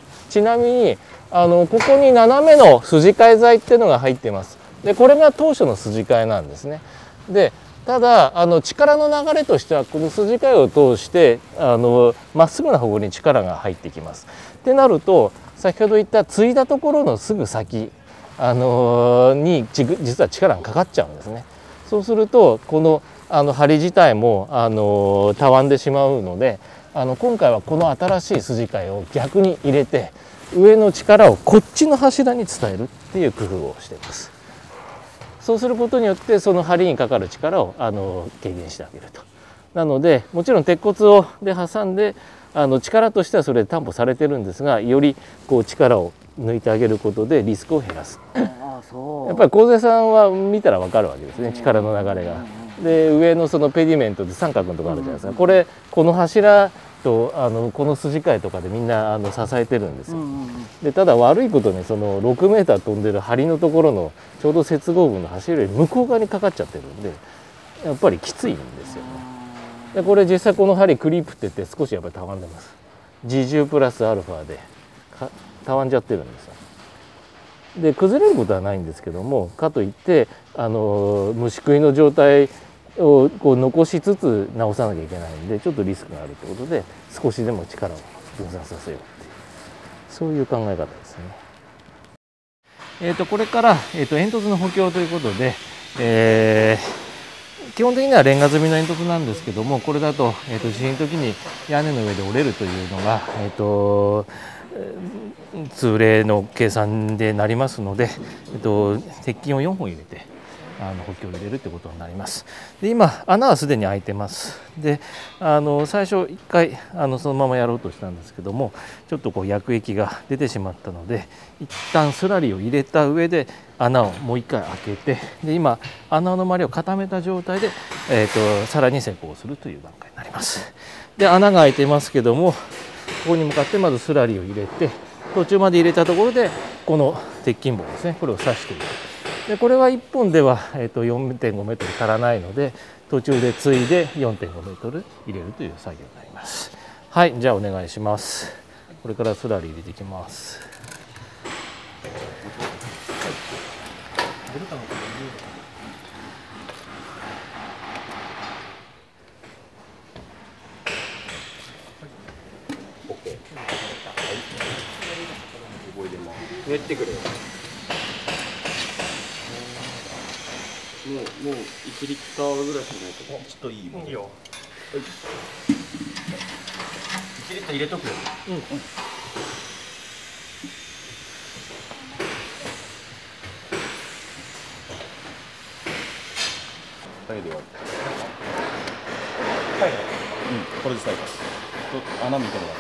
ここに斜めの筋替え材っていうのが入っています。でこれが当初の筋替えなんですね。でただ力の流れとしてはこの筋替えを通してまっすぐな方向に力が入ってきます。ってなると先ほど言った継いだところのすぐ先に実は力がかかっちゃうんですね。そうするとこの梁自体もたわんでしまうので今回はこの新しい筋替えを逆に入れて上の力をこっちの柱に伝えるっていう工夫をしています。そうすることによってその梁にかかる力を軽減してあげるとなのでもちろん鉄骨をで挟んで力としてはそれで担保されてるんですが、よりこう力を抜いてあげることでリスクを減らす。やっぱり梢さんは見たら分かるわけですね、力の流れが。で上のそのペディメントで三角のところあるじゃないですか、この柱とこの筋交いとかでみんな支えてるんですよ。でただ悪いことにその6メーター飛んでる梁のところのちょうど接合部の柱より向こう側にかかっちゃってるんで、やっぱりきついんですよね。でこれ実際この針クリープって言って少しやっぱりたわんでます。自重プラスアルファでたわんじゃってるんですよ。で崩れることはないんですけども、かといって虫食いの状態をこう残しつつ直さなきゃいけないんで、ちょっとリスクがあるということで少しでも力を分散させようっていう、そういう考え方ですね。これから、煙突の補強ということで、基本的にはレンガ積みの煙突なんですけども、これだと、地震の時に屋根の上で折れるというのが、通例の計算でなりますので、鉄筋を4本入れて補強を入れるということになります。で今穴はすでに開いてます。で最初1回そのままやろうとしたんですけども、ちょっとこう薬液が出てしまったので、一旦スラリーを入れた上で穴をもう1回開けて、で今穴の周りを固めた状態で、さらに施工するという段階になります。で穴が開いてますけども、ここに向かってまずスラリーを入れて、途中まで入れたところでこの鉄筋棒ですね、これを刺していく。でこれは1本では、4.5 メートル足らないので、途中で継いで 4.5 メートル入れるという作業になります。はい、じゃあお願いします。これからスラリー入れていきます。 練ってくれよ。もう1リッターぐらいしかないと。ちょっといいよ。いいよ。1リッター入れとくよ。最後で終わり。最後。これで最後。穴みたいなのがあった。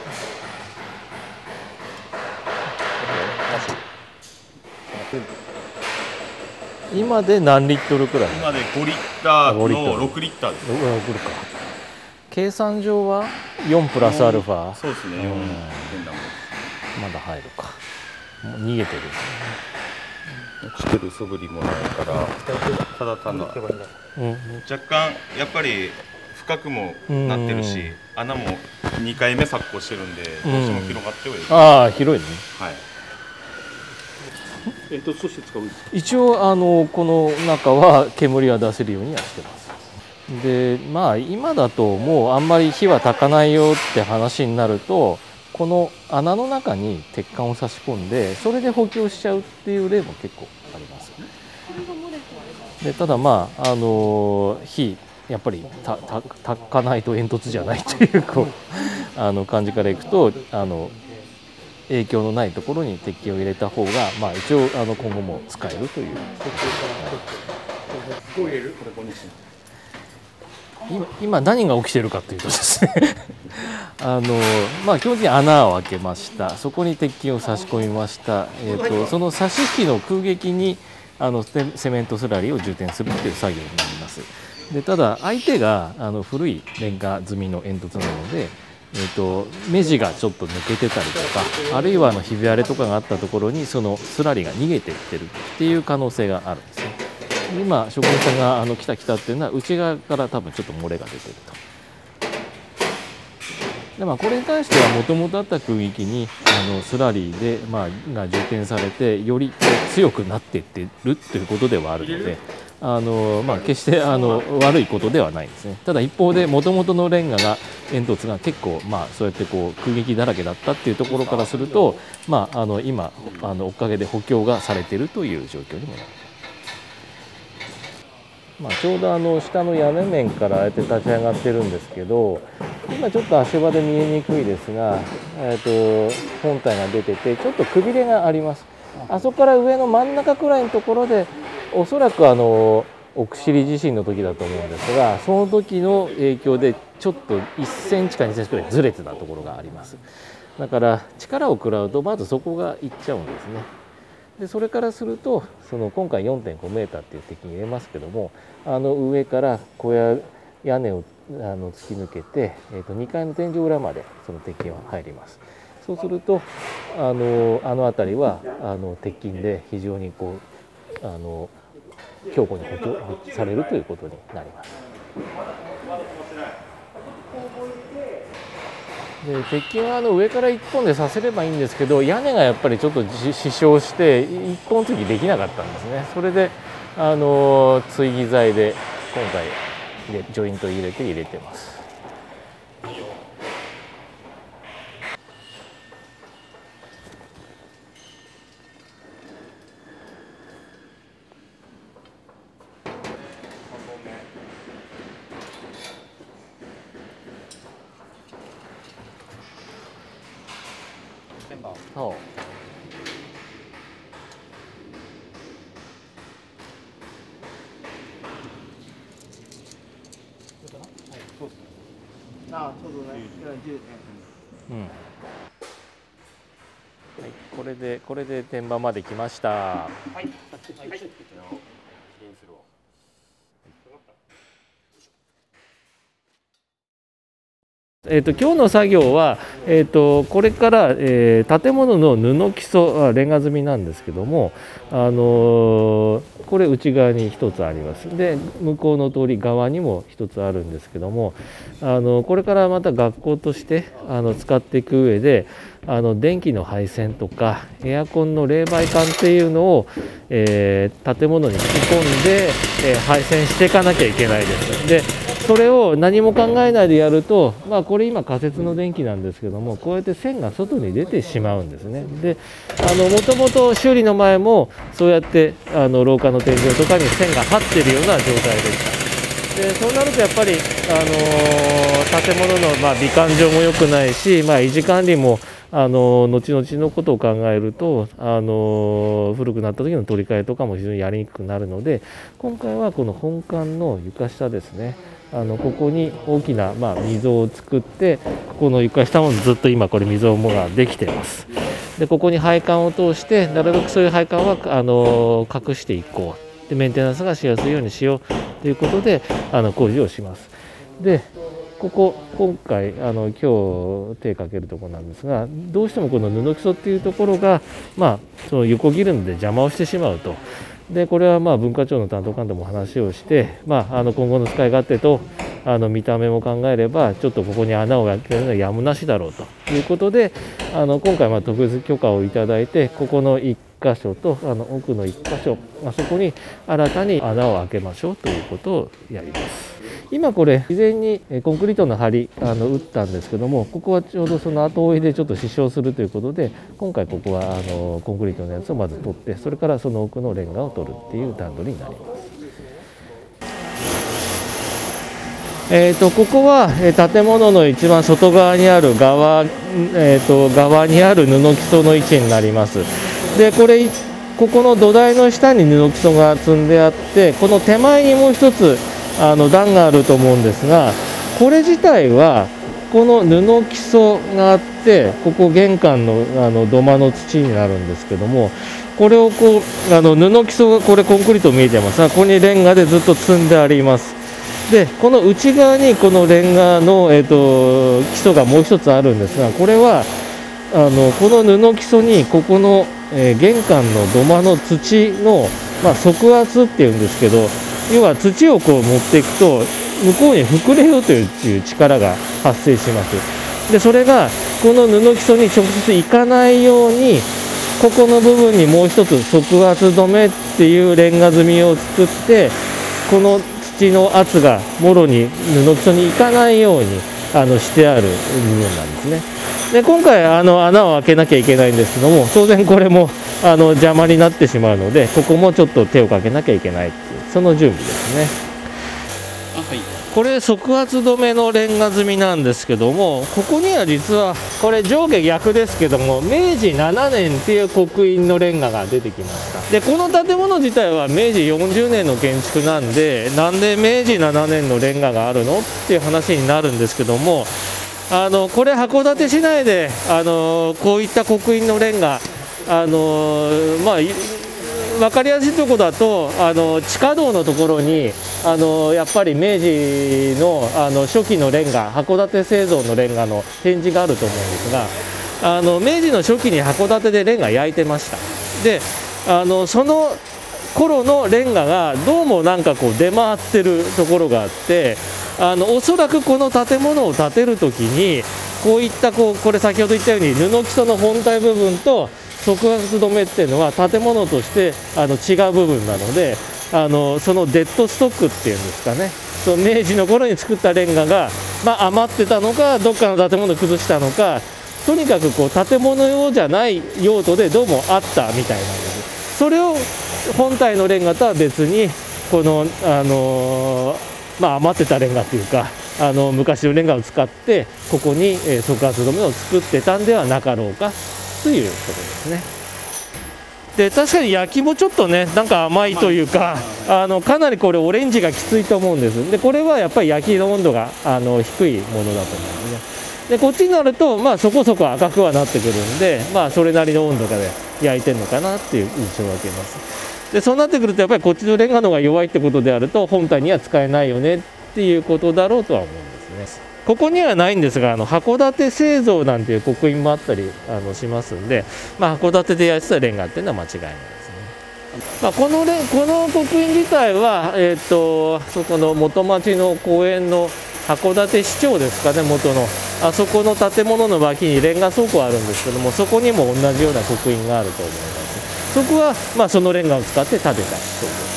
今で何リットルくらい？ 今で5リッターの6リッターです。 6か。計算上は4プラスアルファ。 そうですね。4 まだ入るか。もう逃げてる。 落ちてる素振りもないから、ただ単の若干やっぱり深くもなってるし、穴も2回目錯考してるんで、どうしても広がってはいる。 ああ、広いね。 はい。煙突として使うんですか？ 一応この中は煙は出せるようにはしてます。でまあ今だともうあんまり火は焚かないよって話になると、この穴の中に鉄管を差し込んでそれで補強しちゃうっていう例も結構あります。でただまあ火やっぱり焚かないと煙突じゃないという感じからいくと影響のないところに鉄筋を入れた方が、まあ、一応今後も使えるという。今何が起きてるかというとですねまあ基本的に穴を開けました。そこに鉄筋を差し込みました。その差し引きの空撃にセメントスラリーを充填するという作業になります。でただ相手が古いレンガ積みの煙突なので、目地がちょっと抜けてたりとか、あるいはひび割れとかがあったところにそのスラリが逃げていってるっていう可能性があるんですね。今職人さんが来たっていうのは内側から多分ちょっと漏れが出てると。でこれに対してはもともとあった空撃にスラリーで、が充填されてより強くなっていってるっていうことではあるので。決して悪いことではないんですね。ただ一方でもともとのレンガが煙突が結構そうやって空撃だらけだったっていうところからすると、今おかげで補強がされているという状況にもなる。ちょうど下の屋根面からああやって立ち上がってるんですけど、今ちょっと足場で見えにくいですが、本体が出ててちょっとくびれがあります。あそこから上の真ん中くらいのところでおそらく奥尻地震の時だと思うんですが、その時の影響でちょっと1センチか2センチくらいずれてたところがあります。だから力を食らうとまずそこがいっちゃうんですね。でそれからすると今回 4.5 メーターっていう鉄筋入れますけども、上から小屋屋根を突き抜けて、2階の天井裏までその鉄筋は入ります。そうすると辺りは鉄筋で非常に強固に補強されるということになります。で鉄筋は上から1本で刺せればいいんですけど、屋根がやっぱりちょっと支障して1本継ぎできなかったんですね。それで追擬材で今回ジョイント入れてます。そうはい、これで天板まで来ました。はい。今日の作業は、これから、建物の布基礎レンガ積みなんですけども、これ内側に1つあります。で向こうの通り側にも1つあるんですけども、これからまた学校として使っていく上で電気の配線とかエアコンの冷媒管っていうのを、建物に引き込んで、配線していかなきゃいけないです。でそれを何も考えないでやると、これ今仮設の電気なんですけども、こうやって線が外に出てしまうんですね。でもともと修理の前もそうやって廊下の天井とかに線が張っているような状態でした。でそうなるとやっぱり、建物の、美観上も良くないし、維持管理も後々のことを考えると古くなった時の取り替えとかも非常にやりにくくなるので、今回はこの本館の床下ですね、ここに大きな、溝を作って、ここの床下もずっと今これ溝ができています。でここに配管を通してなるべくそういう配管は隠していこう、でメンテナンスがしやすいようにしようということで工事をします。で今回今日手かけるところなんですが、どうしてもこの布基礎っていうところがその横切るので邪魔をしてしまうと。でこれは文化庁の担当官とも話をして、今後の使い勝手と見た目も考えればちょっとここに穴を開けるのはやむなしだろうということで、今回特別許可をいただいて、ここの1箇所と奥の1箇所、そこに新たに穴を開けましょうということをやります。今これ事前にコンクリートの梁打ったんですけども、ここはちょうどその後追いでちょっと支障するということで、今回ここはコンクリートのやつをまず取って、それからその奥のレンガを取るっていう段取りになります。ここは建物の一番外側にある側にある布基礎の位置になります。でここの土台の下に布基礎が積んであって、この手前にもう一つ段があると思うんですが、これ自体はこの布基礎があって、ここ玄関の土間の土になるんですけども、これを布基礎がこれコンクリート見えてますが、ここにレンガでずっと積んであります。でこの内側にこのレンガの、基礎がもう一つあるんですが、これはこの布基礎にここの、玄関の土間の土の、側圧っていうんですけど、要は土を持っていくと向こうに膨れようという力が発生します。でそれがこの布基礎に直接いかないように、ここの部分にもう一つ側圧止めっていうレンガ積みを作って、この土の圧がもろに布基礎にいかないようにしてある部分なんですね。で今回穴を開けなきゃいけないんですけども、当然これも邪魔になってしまうので、ここもちょっと手をかけなきゃいけないっていう、その準備ですね。 はいこれ側圧止めのレンガ積みなんですけども、ここには実はこれ上下逆ですけども、明治7年っていう刻印のレンガが出てきました。でこの建物自体は明治40年の建築なんで、なんで明治7年のレンガがあるのっていう話になるんですけども、これ函館市内でこういった刻印のレンガ、分かりやすいところだと地下道のところにやっぱり明治の初期のレンガ、函館製造のレンガの展示があると思うんですが、明治の初期に函館でレンガ焼いてました。でその頃のレンガがどうもなんかこう出回ってるところがあって、おそらくこの建物を建てる時にこういったこれ先ほど言ったように布基礎の本体部分と側圧止めっていうのは建物として違う部分なので、そのデッドストックっていうんですかね、その明治の頃に作ったレンガが、余ってたのかどっかの建物を崩したのか、とにかくこう建物用じゃない用途でどうもあったみたいなんです。それを本体のレンガとは別にこの余ってたレンガというか昔のレンガを使ってここに側圧止めを作ってたんではなかろうかということですね。で確かに焼きもちょっとねなんか甘いというかかなりこれオレンジがきついと思うんです。でこれはやっぱり焼きの温度が低いものだと思うんですね。でこっちになるとそこそこ赤くはなってくるんでそれなりの温度で焼いてるのかなっていう印象を受けます。でそうなってくるとやっぱりこっちのレンガの方が弱いってことであると本体には使えないよねっていうことだろうとは思うんですね。ここにはないんですが函館製造なんていう刻印もあったりしますんで、函館で焼いてたレンガっていうのは間違いないですね。この刻印自体は、そこの元町の公園の函館市庁ですかね、元のあそこの建物の脇にレンガ倉庫あるんですけども、そこにも同じような刻印があると思います。そこは、そのレンガを使って建てたそうです。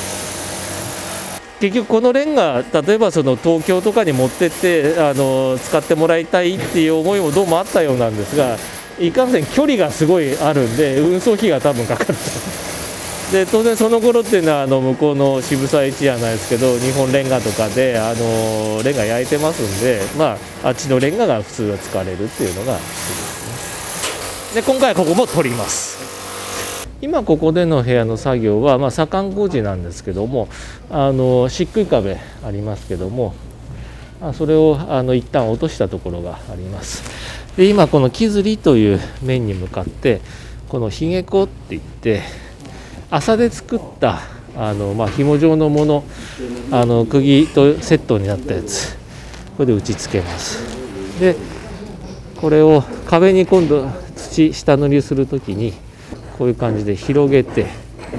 結局このレンガ例えばその東京とかに持ってって使ってもらいたいっていう思いもどうもあったようなんですが、いかんせん距離がすごいあるんで運送費が多分かかると。で当然その頃っていうのは向こうの渋沢市じゃないですけど日本レンガとかでレンガ焼いてますんで、あっちのレンガが普通は使われるっていうのがですね。で今回ここも取ります。今ここでの部屋の作業は、左官工事なんですけども漆喰壁ありますけどもそれを一旦落としたところがあります。で今この木ずりという面に向かってこのひげこって言って麻で作った紐状のもの釘とセットになったやつこれで打ち付けます。でこれを壁に今度土下塗りするときにこういう感じで広げて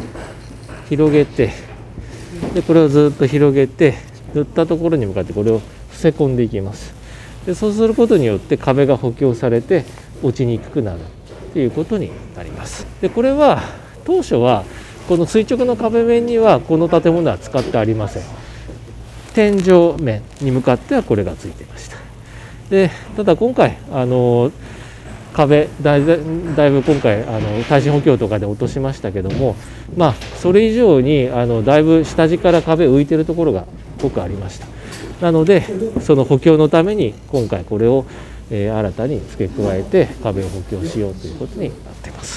でこれをずっと広げて塗ったところに向かってこれを伏せ込んでいきます。でそうすることによって壁が補強されて落ちにくくなるということになります。でこれは当初はこの垂直の壁面にはこの建物は使ってありません。天井面に向かってはこれがついていました。でただ今回壁だいぶ今回耐震補強とかで落としましたけどもそれ以上にだいぶ下地から壁浮いてるところが多くありました。なのでその補強のために今回これを新たに付け加えて壁を補強しようということになっています。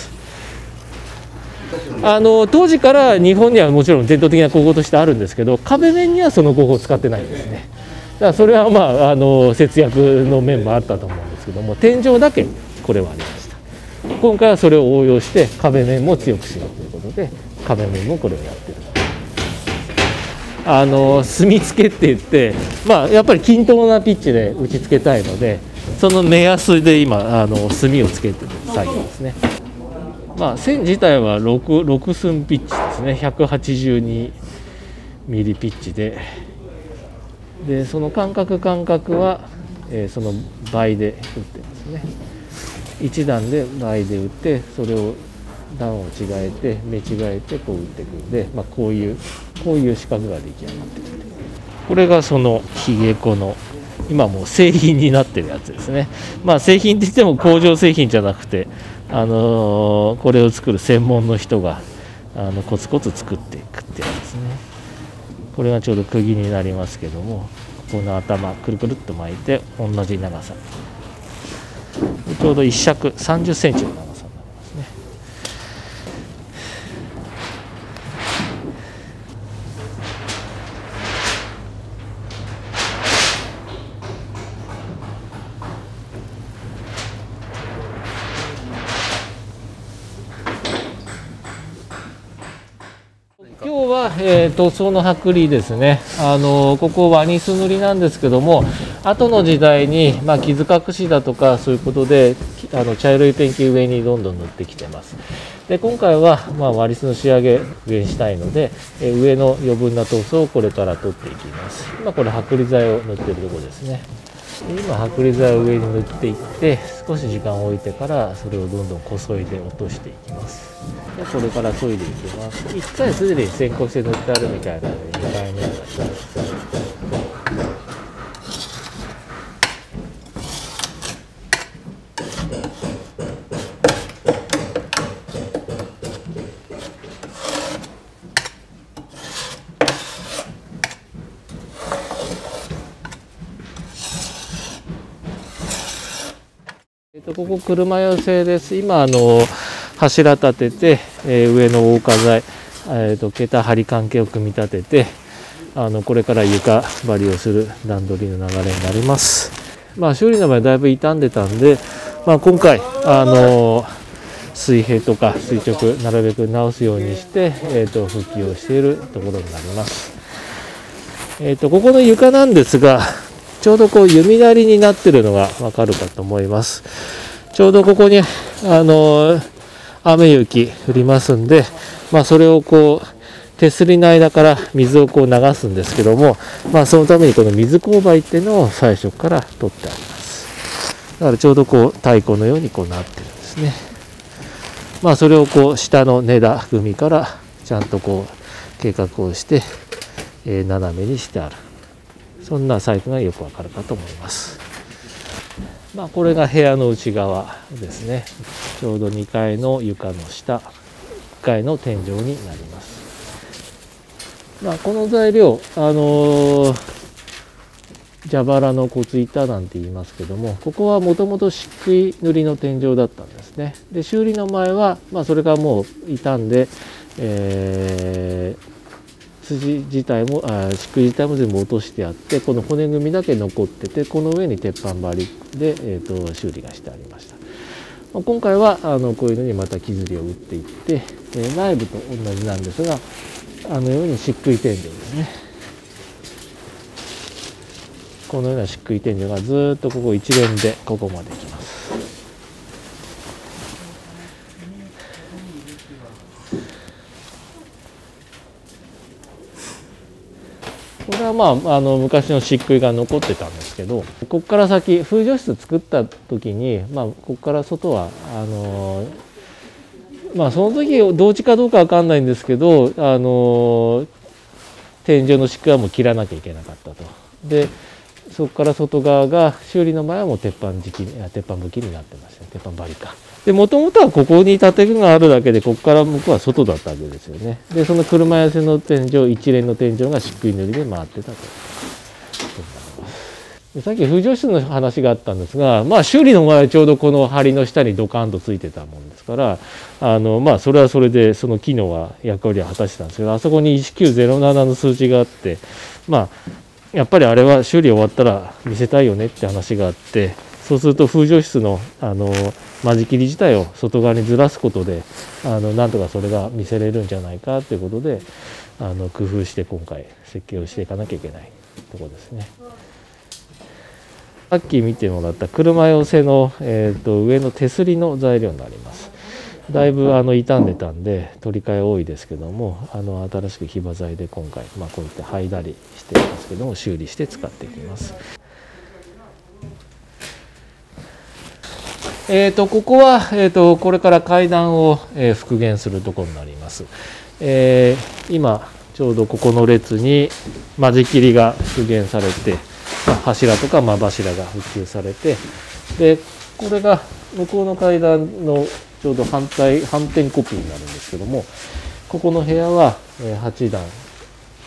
当時から日本にはもちろん伝統的な工法としてあるんですけど壁面にはその工法を使ってないんですね。だからそれは節約の面もあったと思うんですけども天井だけこれはありました。今回はそれを応用して壁面も強くしようということで壁面もこれをやってる。墨付けって言ってやっぱり均等なピッチで打ち付けたいのでその目安で今墨をつけてる作業ですね。線自体は6寸ピッチですね。182ミリピッチでその間隔は、その倍で打ってますね。1段で倍で打ってそれを段を違えて目違えてこう打っていくので、こういう四角が出来上がってくる。これがそのひげこの今もう製品になってるやつですね。製品って言っても工場製品じゃなくてこれを作る専門の人がコツコツ作っていくってやつですね。これがちょうど釘になりますけどもこの頭くるくるっと巻いて同じ長さ、ちょうど1尺30センチの長さになりますね。今日は、塗装の剥離ですね。ここワニス塗りなんですけども、後の時代に、傷隠しだとかそういうことで茶色いペンキ上にどんどん塗ってきてます。で今回は、ワニスの仕上げ上にしたいので、上の余分な塗装をこれから取っていきます。今これ剥離剤を塗ってるところですね。今剥離剤を上に塗っていって少し時間を置いてからそれをどんどんこそいで落としていきます。でこれから研いでいきます。1回すでに先行して塗ってあるみたいなので2回目になります。ここ車寄せです。今柱立てて、上の防火材、桁張り関係を組み立ててこれから床張りをする段取りの流れになります。修理の前だいぶ傷んでたんで、今回水平とか垂直なるべく直すようにして、復旧をしているところになります。ここの床なんですが、ちょうど弓なりになってるのがわかるかと思います。ちょうどここに雨雪降りますんで、それを手すりの間から水を流すんですけども、そのためにこの水勾配っていうのを最初から取ってあります。だからちょうど太鼓のようになってるんですね。それを下の根田組からちゃんと計画をして、斜めにしてある。そんな細工がよくわかるかと思います。これが部屋の内側ですね。ちょうど2階の床の下、1階の天井になります。この材料、蛇腹の骨板なんて言いますけども、ここはもともと漆喰塗りの天井だったんですね。で修理の前は、それがもう傷んで、辻自体も漆喰自体も全部落としてあって、この骨組みだけ残ってて、この上に鉄板張りで、修理がしてありました。今回はこういうのにまた木ずりを打っていって、内部と同じなんですが、ように漆喰天井ですね。このような漆喰天井がずっとここ一連でここまで来ます。これは昔の漆喰が残ってたんですけど、ここから先風除室作った時に、ここから外はその時同時かどうかわかんないんですけど、天井の漆喰はもう切らなきゃいけなかったと。でそこから外側が修理の前はもう鉄板葺きになってました。鉄板張りか。でもともとはここに建具があるだけで、ここから向こうは外だったわけですよね。でその車寄せの天井、一連の天井が漆喰塗りで回ってたと。でさっき風除室の話があったんですが、修理の前はちょうどこの梁の下にドカンとついてたもんですから、それはそれでその機能は役割を果たしてたんですけど、あそこに1907の数字があって、やっぱりあれは修理終わったら見せたいよねって話があって、そうすると風除室の間仕切り自体を外側にずらすことでなんとかそれが見せれるんじゃないかということで工夫して今回設計をしていかなきゃいけないところですね。さっき見てもらった車寄せの、上の手すりの材料になります。だいぶ傷んでたんで取り替え多いですけども、新しくヒバ材で今回、こういった剥いだりしていますけども、修理して使っていきます。ここは、これから階段を、復元するところになります。今ちょうどここの列に間仕切りが復元されて、柱とか真柱が復旧されて、でこれが向こうの階段のちょうど反転コピーになるんですけども、ここの部屋は8段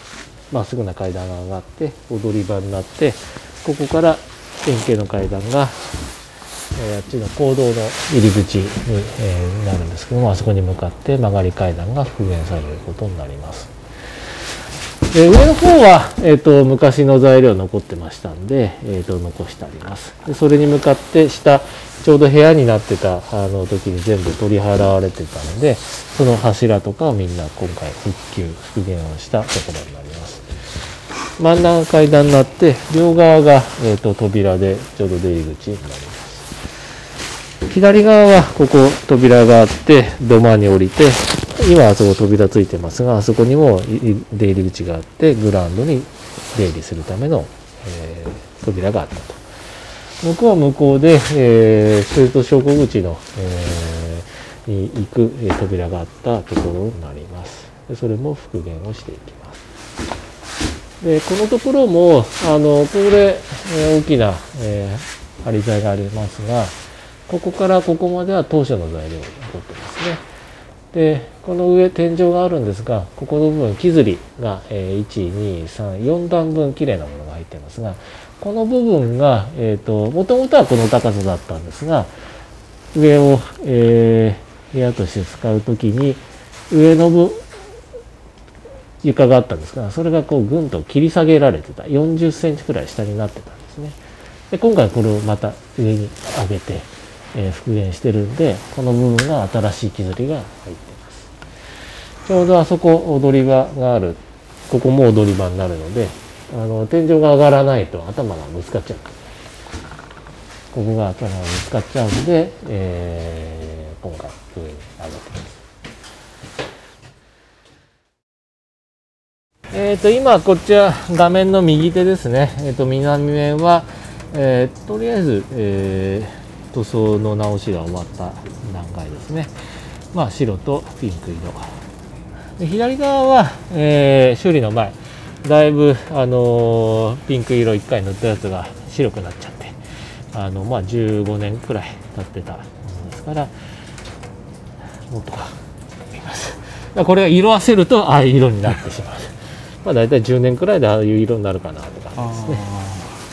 まっすぐな階段が上がって踊り場になって、ここから円形の階段が、あっちの講堂の入り口に、なるんですけども、あそこに向かって曲がり階段が復元されることになります。上の方は、昔の材料残ってましたんで、残してあります。でそれに向かって下、ちょうど部屋になってた時に全部取り払われてたので、その柱とかをみんな今回復元をしたところになります。真ん中階段になって、両側が、扉でちょうど出入り口になります。左側はここ扉があって、土間に降りて、今あそこ扉ついてますが、あそこにも出入り口があって、グラウンドに出入りするための、扉があったと。向こうは向こうで、生徒昇降口の、に行く、扉があったところになります。でそれも復元をしていきます。でこのところもこれ、大きな、張り材がありますが、ここからここまでは当初の材料が残ってますね。でこの上天井があるんですが、ここの部分木ずりが、1、2、3、4段分きれいなものが入っていますが、この部分がもともとはこの高さだったんですが、上を、部屋として使うときに上の床があったんですが、それがこうぐんと切り下げられてた、40センチくらい下になってたんですね。で今回これをまた上に上げて、復元してるんで、この部分が新しい木ずりが入っています。ちょうどあそこ踊り場がある、ここも踊り場になるので、天井が上がらないと頭がぶつかっちゃう。ここが頭がぶつかっちゃうんで、今回上に上がってます。今こっちは画面の右手ですね。南面は、とりあえず、塗装の直しが終わった段階ですね。まあ白とピンク色。で左側は、修理の前、だいぶピンク色1回塗ったやつが白くなっちゃって、まあ15年くらい経ってたものですから、もっとか見ます。これが色あせるとああいう色になってしまう。まあ大体10年くらいでああいう色になるかなって感じですね。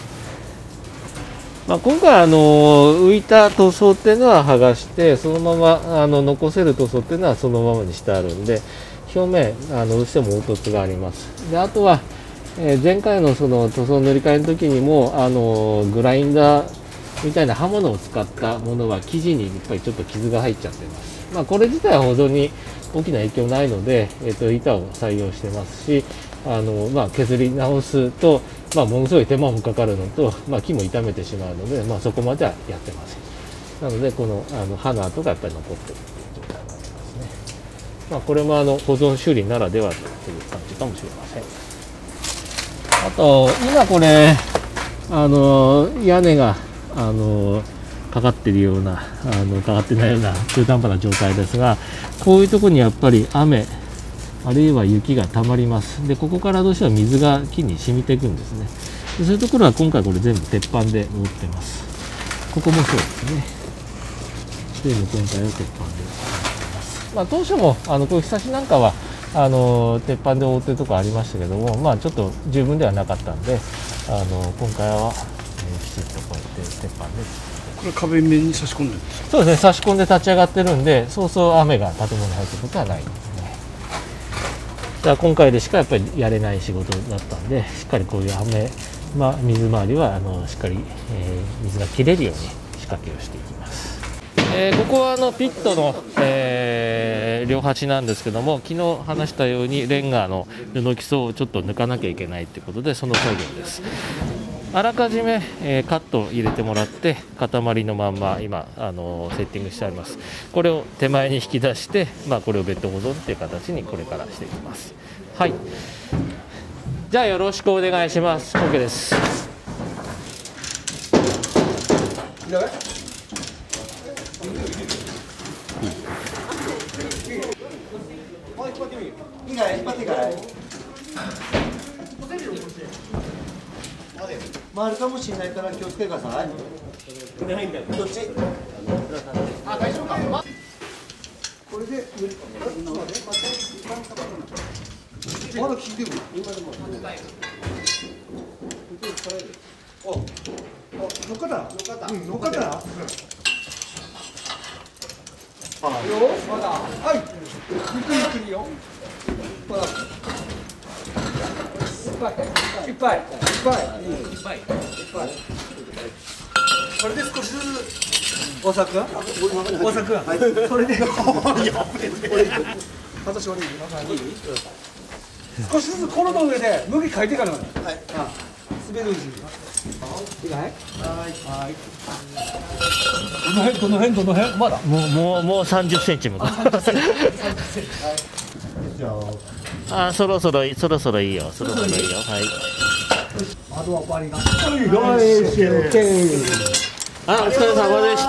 まあ今回浮いた塗装っていうのは剥がして、そのまま残せる塗装っていうのはそのままにしてあるんで、表面どうしても凹凸があります。であとは、前回のその塗装塗り替えの時にもグラインダーみたいな刃物を使ったものは生地にやっぱりちょっと傷が入っちゃってます。まあこれ自体は保存に大きな影響ないので、板を採用してますし、まあ、削り直すと、まあ、ものすごい手間もかかるのと、まあ、木も傷めてしまうので、まあ、そこまではやってません。なのでこの刃の跡がやっぱり残っているという状態になりますね。まあ、これも保存修理ならではという感じかもしれません。あと今これ屋根がかかってるようなかかってないような中途半端な状態ですが、こういうところにやっぱり雨あるいは雪がたまります。でここからどうしても水が木に染みていくんですね。でそういうところは今回これ全部鉄板で覆ってます。ここもそうですね。全部今回は鉄板で覆ってます。まあ当初もこういうひさしなんかは鉄板で覆ってるところありましたけども、まあちょっと十分ではなかったんで今回は、きちっとこうやって鉄板で。 これ壁面に差し込んでるんですか？ そうですね、差し込んで立ち上がってるんで、そうそう雨が建物に入ってくることはないですね。だから今回でしかやっぱりやれない仕事だったんで、しっかりこういう雨、水回りはしっかり、水が切れるように仕掛けをしていきます。ここはピットの、両端なんですけども、昨日話したようにレンガの布基礎をちょっと抜かなきゃいけないということで、その作業です。あらかじめ、カットを入れてもらって塊のまんま今セッティングしてあります。これを手前に引き出して、これをベッド保存という形にこれからしていきます。はい、じゃあよろしくお願いします。 OK です。 いいかい、引っ張っていかない。回るかもしれないから気をつけてください。どっち？あ、大丈夫か。これでまだ聞いてる。今でも。乗っかったな。乗っかった。乗っかったな。あ、よ。まだ。はい。ゆっくりゆっくりよ。まだ。いっぱい。いっぱい。いっぱい。いっぱい。これで少しずつ。大作。大作。はい。それで。私俺いい。少しずつこの上で向き変えてからね。はい。滑るうちに。いいかい？はい。どの辺まだ。 もう30センチも。あ、そろそろいいよ。そろそろいいよ。はい。 あとは終わりが。 あ、お疲れ様でした。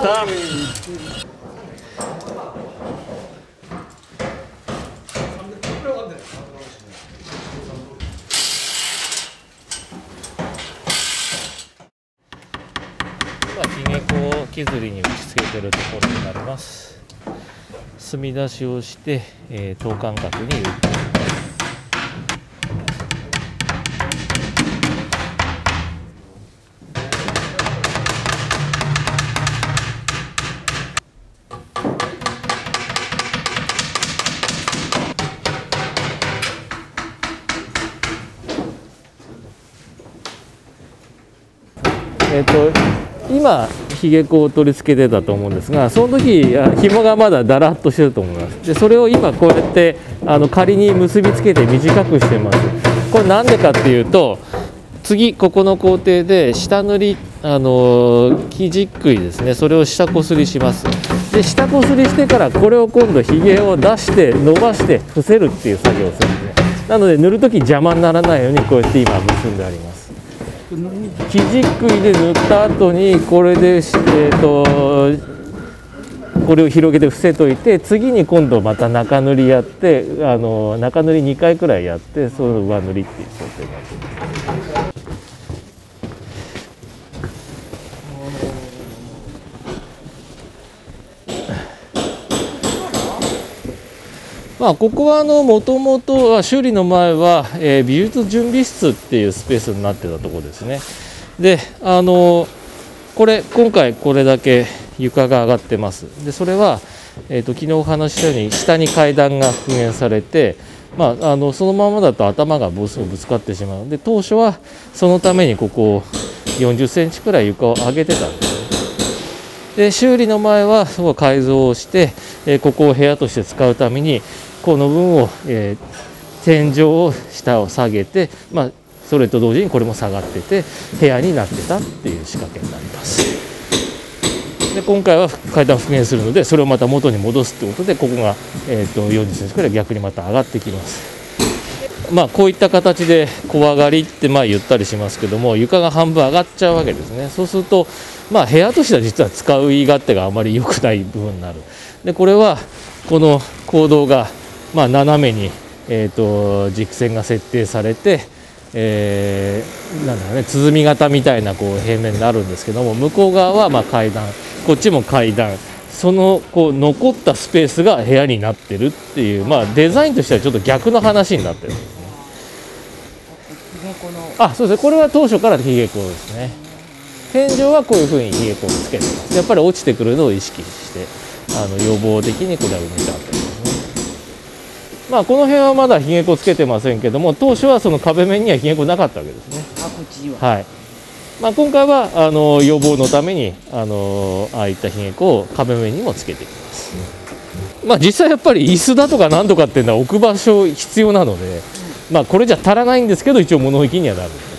ひげこ削りに打ち付けてるところになります。墨出しをして、等間隔に打っています。今ひげこを取り付けてたと思うんですが、その時紐がまだだらっとしてると思います。でそれを今こうやって仮に結びつけて短くしてます。これなんでかっていうと、次ここの工程で下塗り生地っくいですね、それを下こすりします。で下こすりしてからこれを今度ひげを出して伸ばして伏せるっていう作業をするんですね。なので塗る時邪魔にならないようにこうやって今結んであります。生地っくいで塗った後にこれで、これを広げて伏せといて、次に今度また中塗りやって、中塗り2回くらいやって、その上塗りっていう想定になっています。ここはもともと修理の前は、美術準備室っていうスペースになってたところですね。でこれ今回これだけ床が上がってます。でそれは、昨日お話ししたように下に階段が復元されて、そのままだと頭がぶつかってしまうので、当初はそのためにここを40センチくらい床を上げてたんですね。で修理の前はそこ改造をして、ここを部屋として使うためにこの分を、天井を下を下げて、それと同時にこれも下がってて部屋になってたっていう仕掛けになります。で今回は階段復元するのでそれをまた元に戻すってことで、ここが、40センチくらい逆にまた上がってきます。こういった形で小上がりって言ったりしますけども、床が半分上がっちゃうわけですね。そうすると部屋としては実は使う言い勝手があまり良くない部分になる。でこれはこの坑道が斜めに、軸線が設定されて、なんだろうね、鼓型みたいな平面になるんですけども、向こう側は階段、こっちも階段、その残ったスペースが部屋になってるっていう、デザインとしてはちょっと逆の話になってるんですね。そうですね、これは当初からひげこですね。天井はこういうふうにひげこをつけてます。やっぱり落ちてくるのを意識して予防的にこれは埋めてあったんですね。この辺はまだひげこつけてませんけども、当初はその壁面にはひげこなかったわけですね。はい。今回は予防のためにああいったひげこを壁面にもつけていきます。実際やっぱり椅子だとか何とかっていうのは置く場所必要なので、これじゃ足らないんですけど、一応物置にはなる。